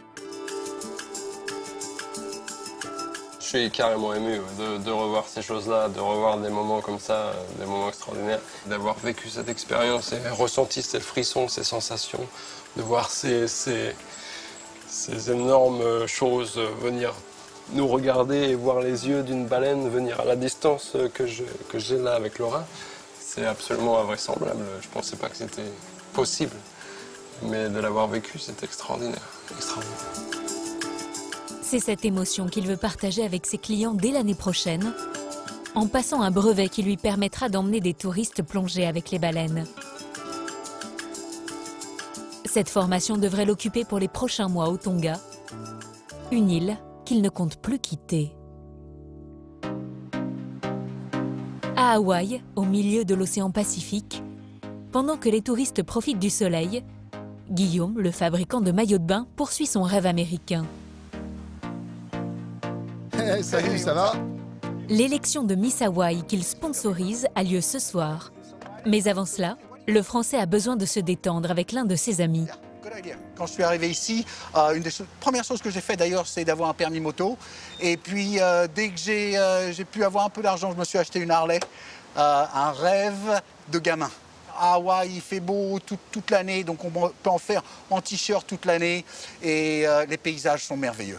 Je suis carrément ému de revoir ces choses-là, de revoir des moments comme ça, des moments extraordinaires. D'avoir vécu cette expérience et ressenti ces frissons, ces sensations, de voir ces énormes choses venir nous regarder et voir les yeux d'une baleine venir à la distance que j'ai là avec Laura. C'est absolument invraisemblable. Je ne pensais pas que c'était possible. Mais de l'avoir vécu, c'est extraordinaire. C'est cette émotion qu'il veut partager avec ses clients dès l'année prochaine, en passant un brevet qui lui permettra d'emmener des touristes plonger avec les baleines. Cette formation devrait l'occuper pour les prochains mois au Tonga, une île qu'il ne compte plus quitter. À Hawaï, au milieu de l'océan Pacifique, pendant que les touristes profitent du soleil, Guillaume, le fabricant de maillots de bain, poursuit son rêve américain. Hey, salut, ça va? L'élection de Miss Hawaï qu'il sponsorise a lieu ce soir. Mais avant cela, le Français a besoin de se détendre avec l'un de ses amis. Quand je suis arrivé ici, une des premières choses que j'ai fait d'ailleurs, c'est d'avoir un permis moto. Et puis, dès que j'ai pu avoir un peu d'argent, je me suis acheté une Harley. Un rêve de gamin. À Hawaï, il fait beau toute l'année, donc on peut en faire en t-shirt toute l'année. Et les paysages sont merveilleux.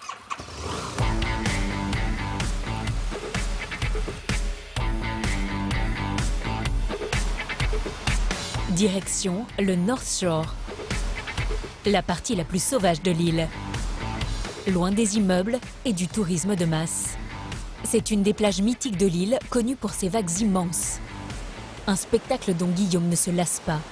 Direction le North Shore, la partie la plus sauvage de l'île, loin des immeubles et du tourisme de masse. C'est une des plages mythiques de l'île, connue pour ses vagues immenses. Un spectacle dont Guillaume ne se lasse pas.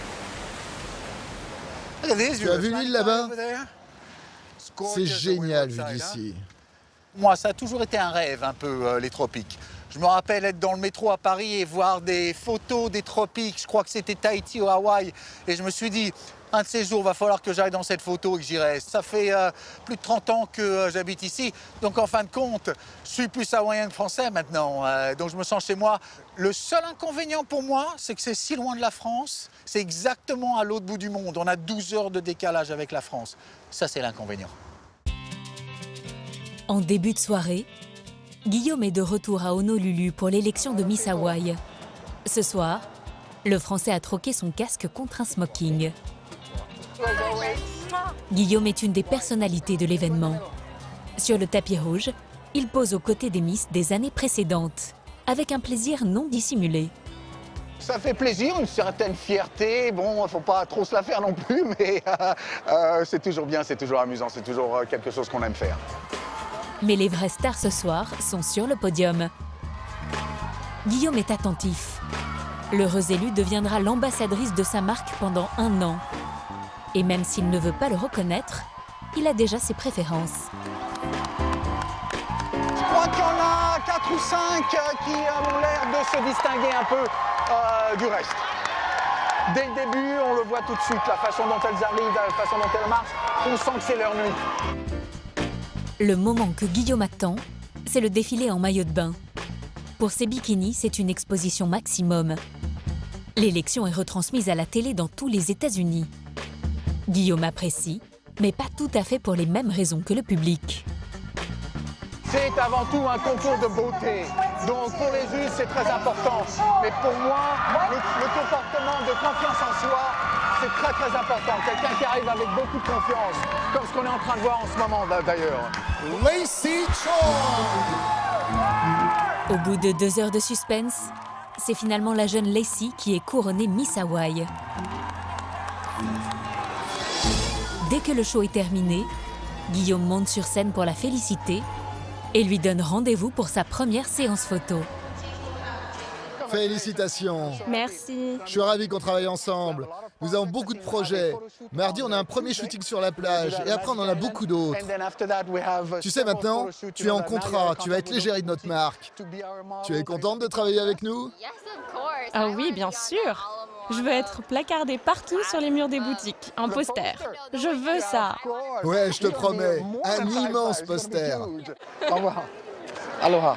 Tu as vu l'île là-bas? C'est génial vu d'ici. Moi, ça a toujours été un rêve, un peu, les tropiques. Je me rappelle être dans le métro à Paris et voir des photos des tropiques. Je crois que c'était Tahiti ou Hawaï. Et je me suis dit, un de ces jours, il va falloir que j'aille dans cette photo et que j'y reste. Ça fait plus de 30 ans que j'habite ici. Donc, en fin de compte, je suis plus hawaïen que français maintenant. Donc, je me sens chez moi. Le seul inconvénient pour moi, c'est que c'est si loin de la France. C'est exactement à l'autre bout du monde. On a 12 heures de décalage avec la France. Ça, c'est l'inconvénient. En début de soirée, Guillaume est de retour à Honolulu pour l'élection de Miss Hawaï. Ce soir, le Français a troqué son casque contre un smoking. Guillaume est une des personnalités de l'événement. Sur le tapis rouge, il pose aux côtés des Miss des années précédentes, avec un plaisir non dissimulé. Ça fait plaisir, une certaine fierté. Bon, il ne faut pas trop se la faire non plus, mais c'est toujours bien, c'est toujours amusant, c'est toujours quelque chose qu'on aime faire. Mais les vraies stars ce soir sont sur le podium. Guillaume est attentif. L'heureuse élue deviendra l'ambassadrice de sa marque pendant 1 an. Et même s'il ne veut pas le reconnaître, il a déjà ses préférences. Je crois qu'il y en a 4 ou 5 qui ont l'air de se distinguer un peu du reste. Dès le début, on le voit tout de suite, la façon dont elles arrivent, la façon dont elles marchent, on sent que c'est leur nuit. Le moment que Guillaume attend, c'est le défilé en maillot de bain. Pour ces bikinis, c'est une exposition maximum. L'élection est retransmise à la télé dans tous les États-Unis. Guillaume apprécie, mais pas tout à fait pour les mêmes raisons que le public. C'est avant tout un concours de beauté. Donc pour les juges, c'est très important. Mais pour moi, le comportement de confiance en soi, c'est très très important. Quelqu'un qui arrive avec beaucoup de confiance, comme ce qu'on est en train de voir en ce moment d'ailleurs. Lacey Chong. Au bout de 2 heures de suspense, c'est finalement la jeune Lacey qui est couronnée Miss Hawaii. Dès que le show est terminé, Guillaume monte sur scène pour la féliciter et lui donne rendez-vous pour sa première séance photo. Félicitations. Merci. Je suis ravi qu'on travaille ensemble. Nous avons beaucoup de projets. Mardi, on a un premier shooting sur la plage et après, on en a beaucoup d'autres. Tu sais maintenant, tu es en contrat, tu vas être l'égérie de notre marque. Tu es contente de travailler avec nous? Ah oui, bien sûr. Je veux être placardée partout sur les murs des boutiques, en poster. Je veux ça. Ouais, je te promets, un immense poster. Au revoir. Aloha.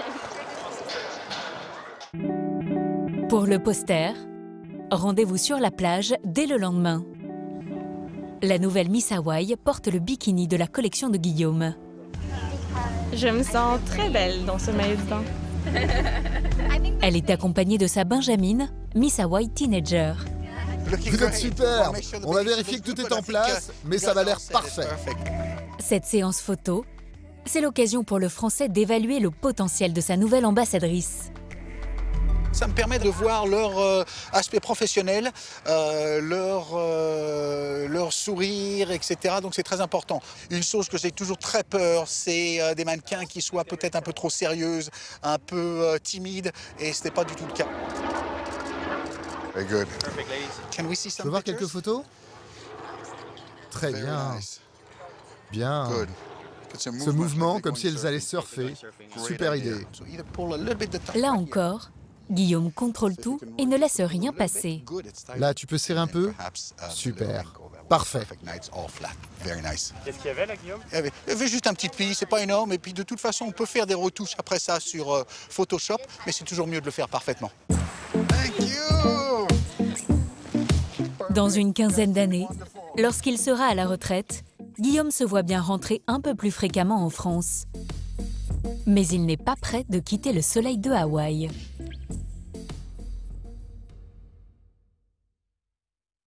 Pour le poster, rendez-vous sur la plage dès le lendemain. La nouvelle Miss Hawaii porte le bikini de la collection de Guillaume. Je me sens très belle dans ce maillot de bain. Elle est accompagnée de sa Benjamine, Miss Hawaii Teenager. Vous êtes super. On a vérifié que tout est en place, mais ça va l'air parfait. Cette séance photo, c'est l'occasion pour le Français d'évaluer le potentiel de sa nouvelle ambassadrice. Ça me permet de voir leur aspect professionnel, leur sourire, etc. Donc c'est très important. Une chose que j'ai toujours très peur, c'est des mannequins qui soient peut-être un peu trop sérieuses, un peu timides, et ce n'est pas du tout le cas. Very good. Je peux voir quelques photos? Très bien. Bien. Ce mouvement, comme si elles allaient surfer. Super idée. Là encore, Guillaume contrôle tout et ne laisse rien passer. Là, tu peux serrer un peu? Super. Parfait. Qu'est-ce qu'il y avait là, Guillaume? Il y avait juste un petit pli, c'est pas énorme. Et puis de toute façon, on peut faire des retouches après ça sur Photoshop, mais c'est toujours mieux de le faire parfaitement. Dans une quinzaine d'années, lorsqu'il sera à la retraite, Guillaume se voit bien rentrer un peu plus fréquemment en France. Mais il n'est pas prêt de quitter le soleil de Hawaï.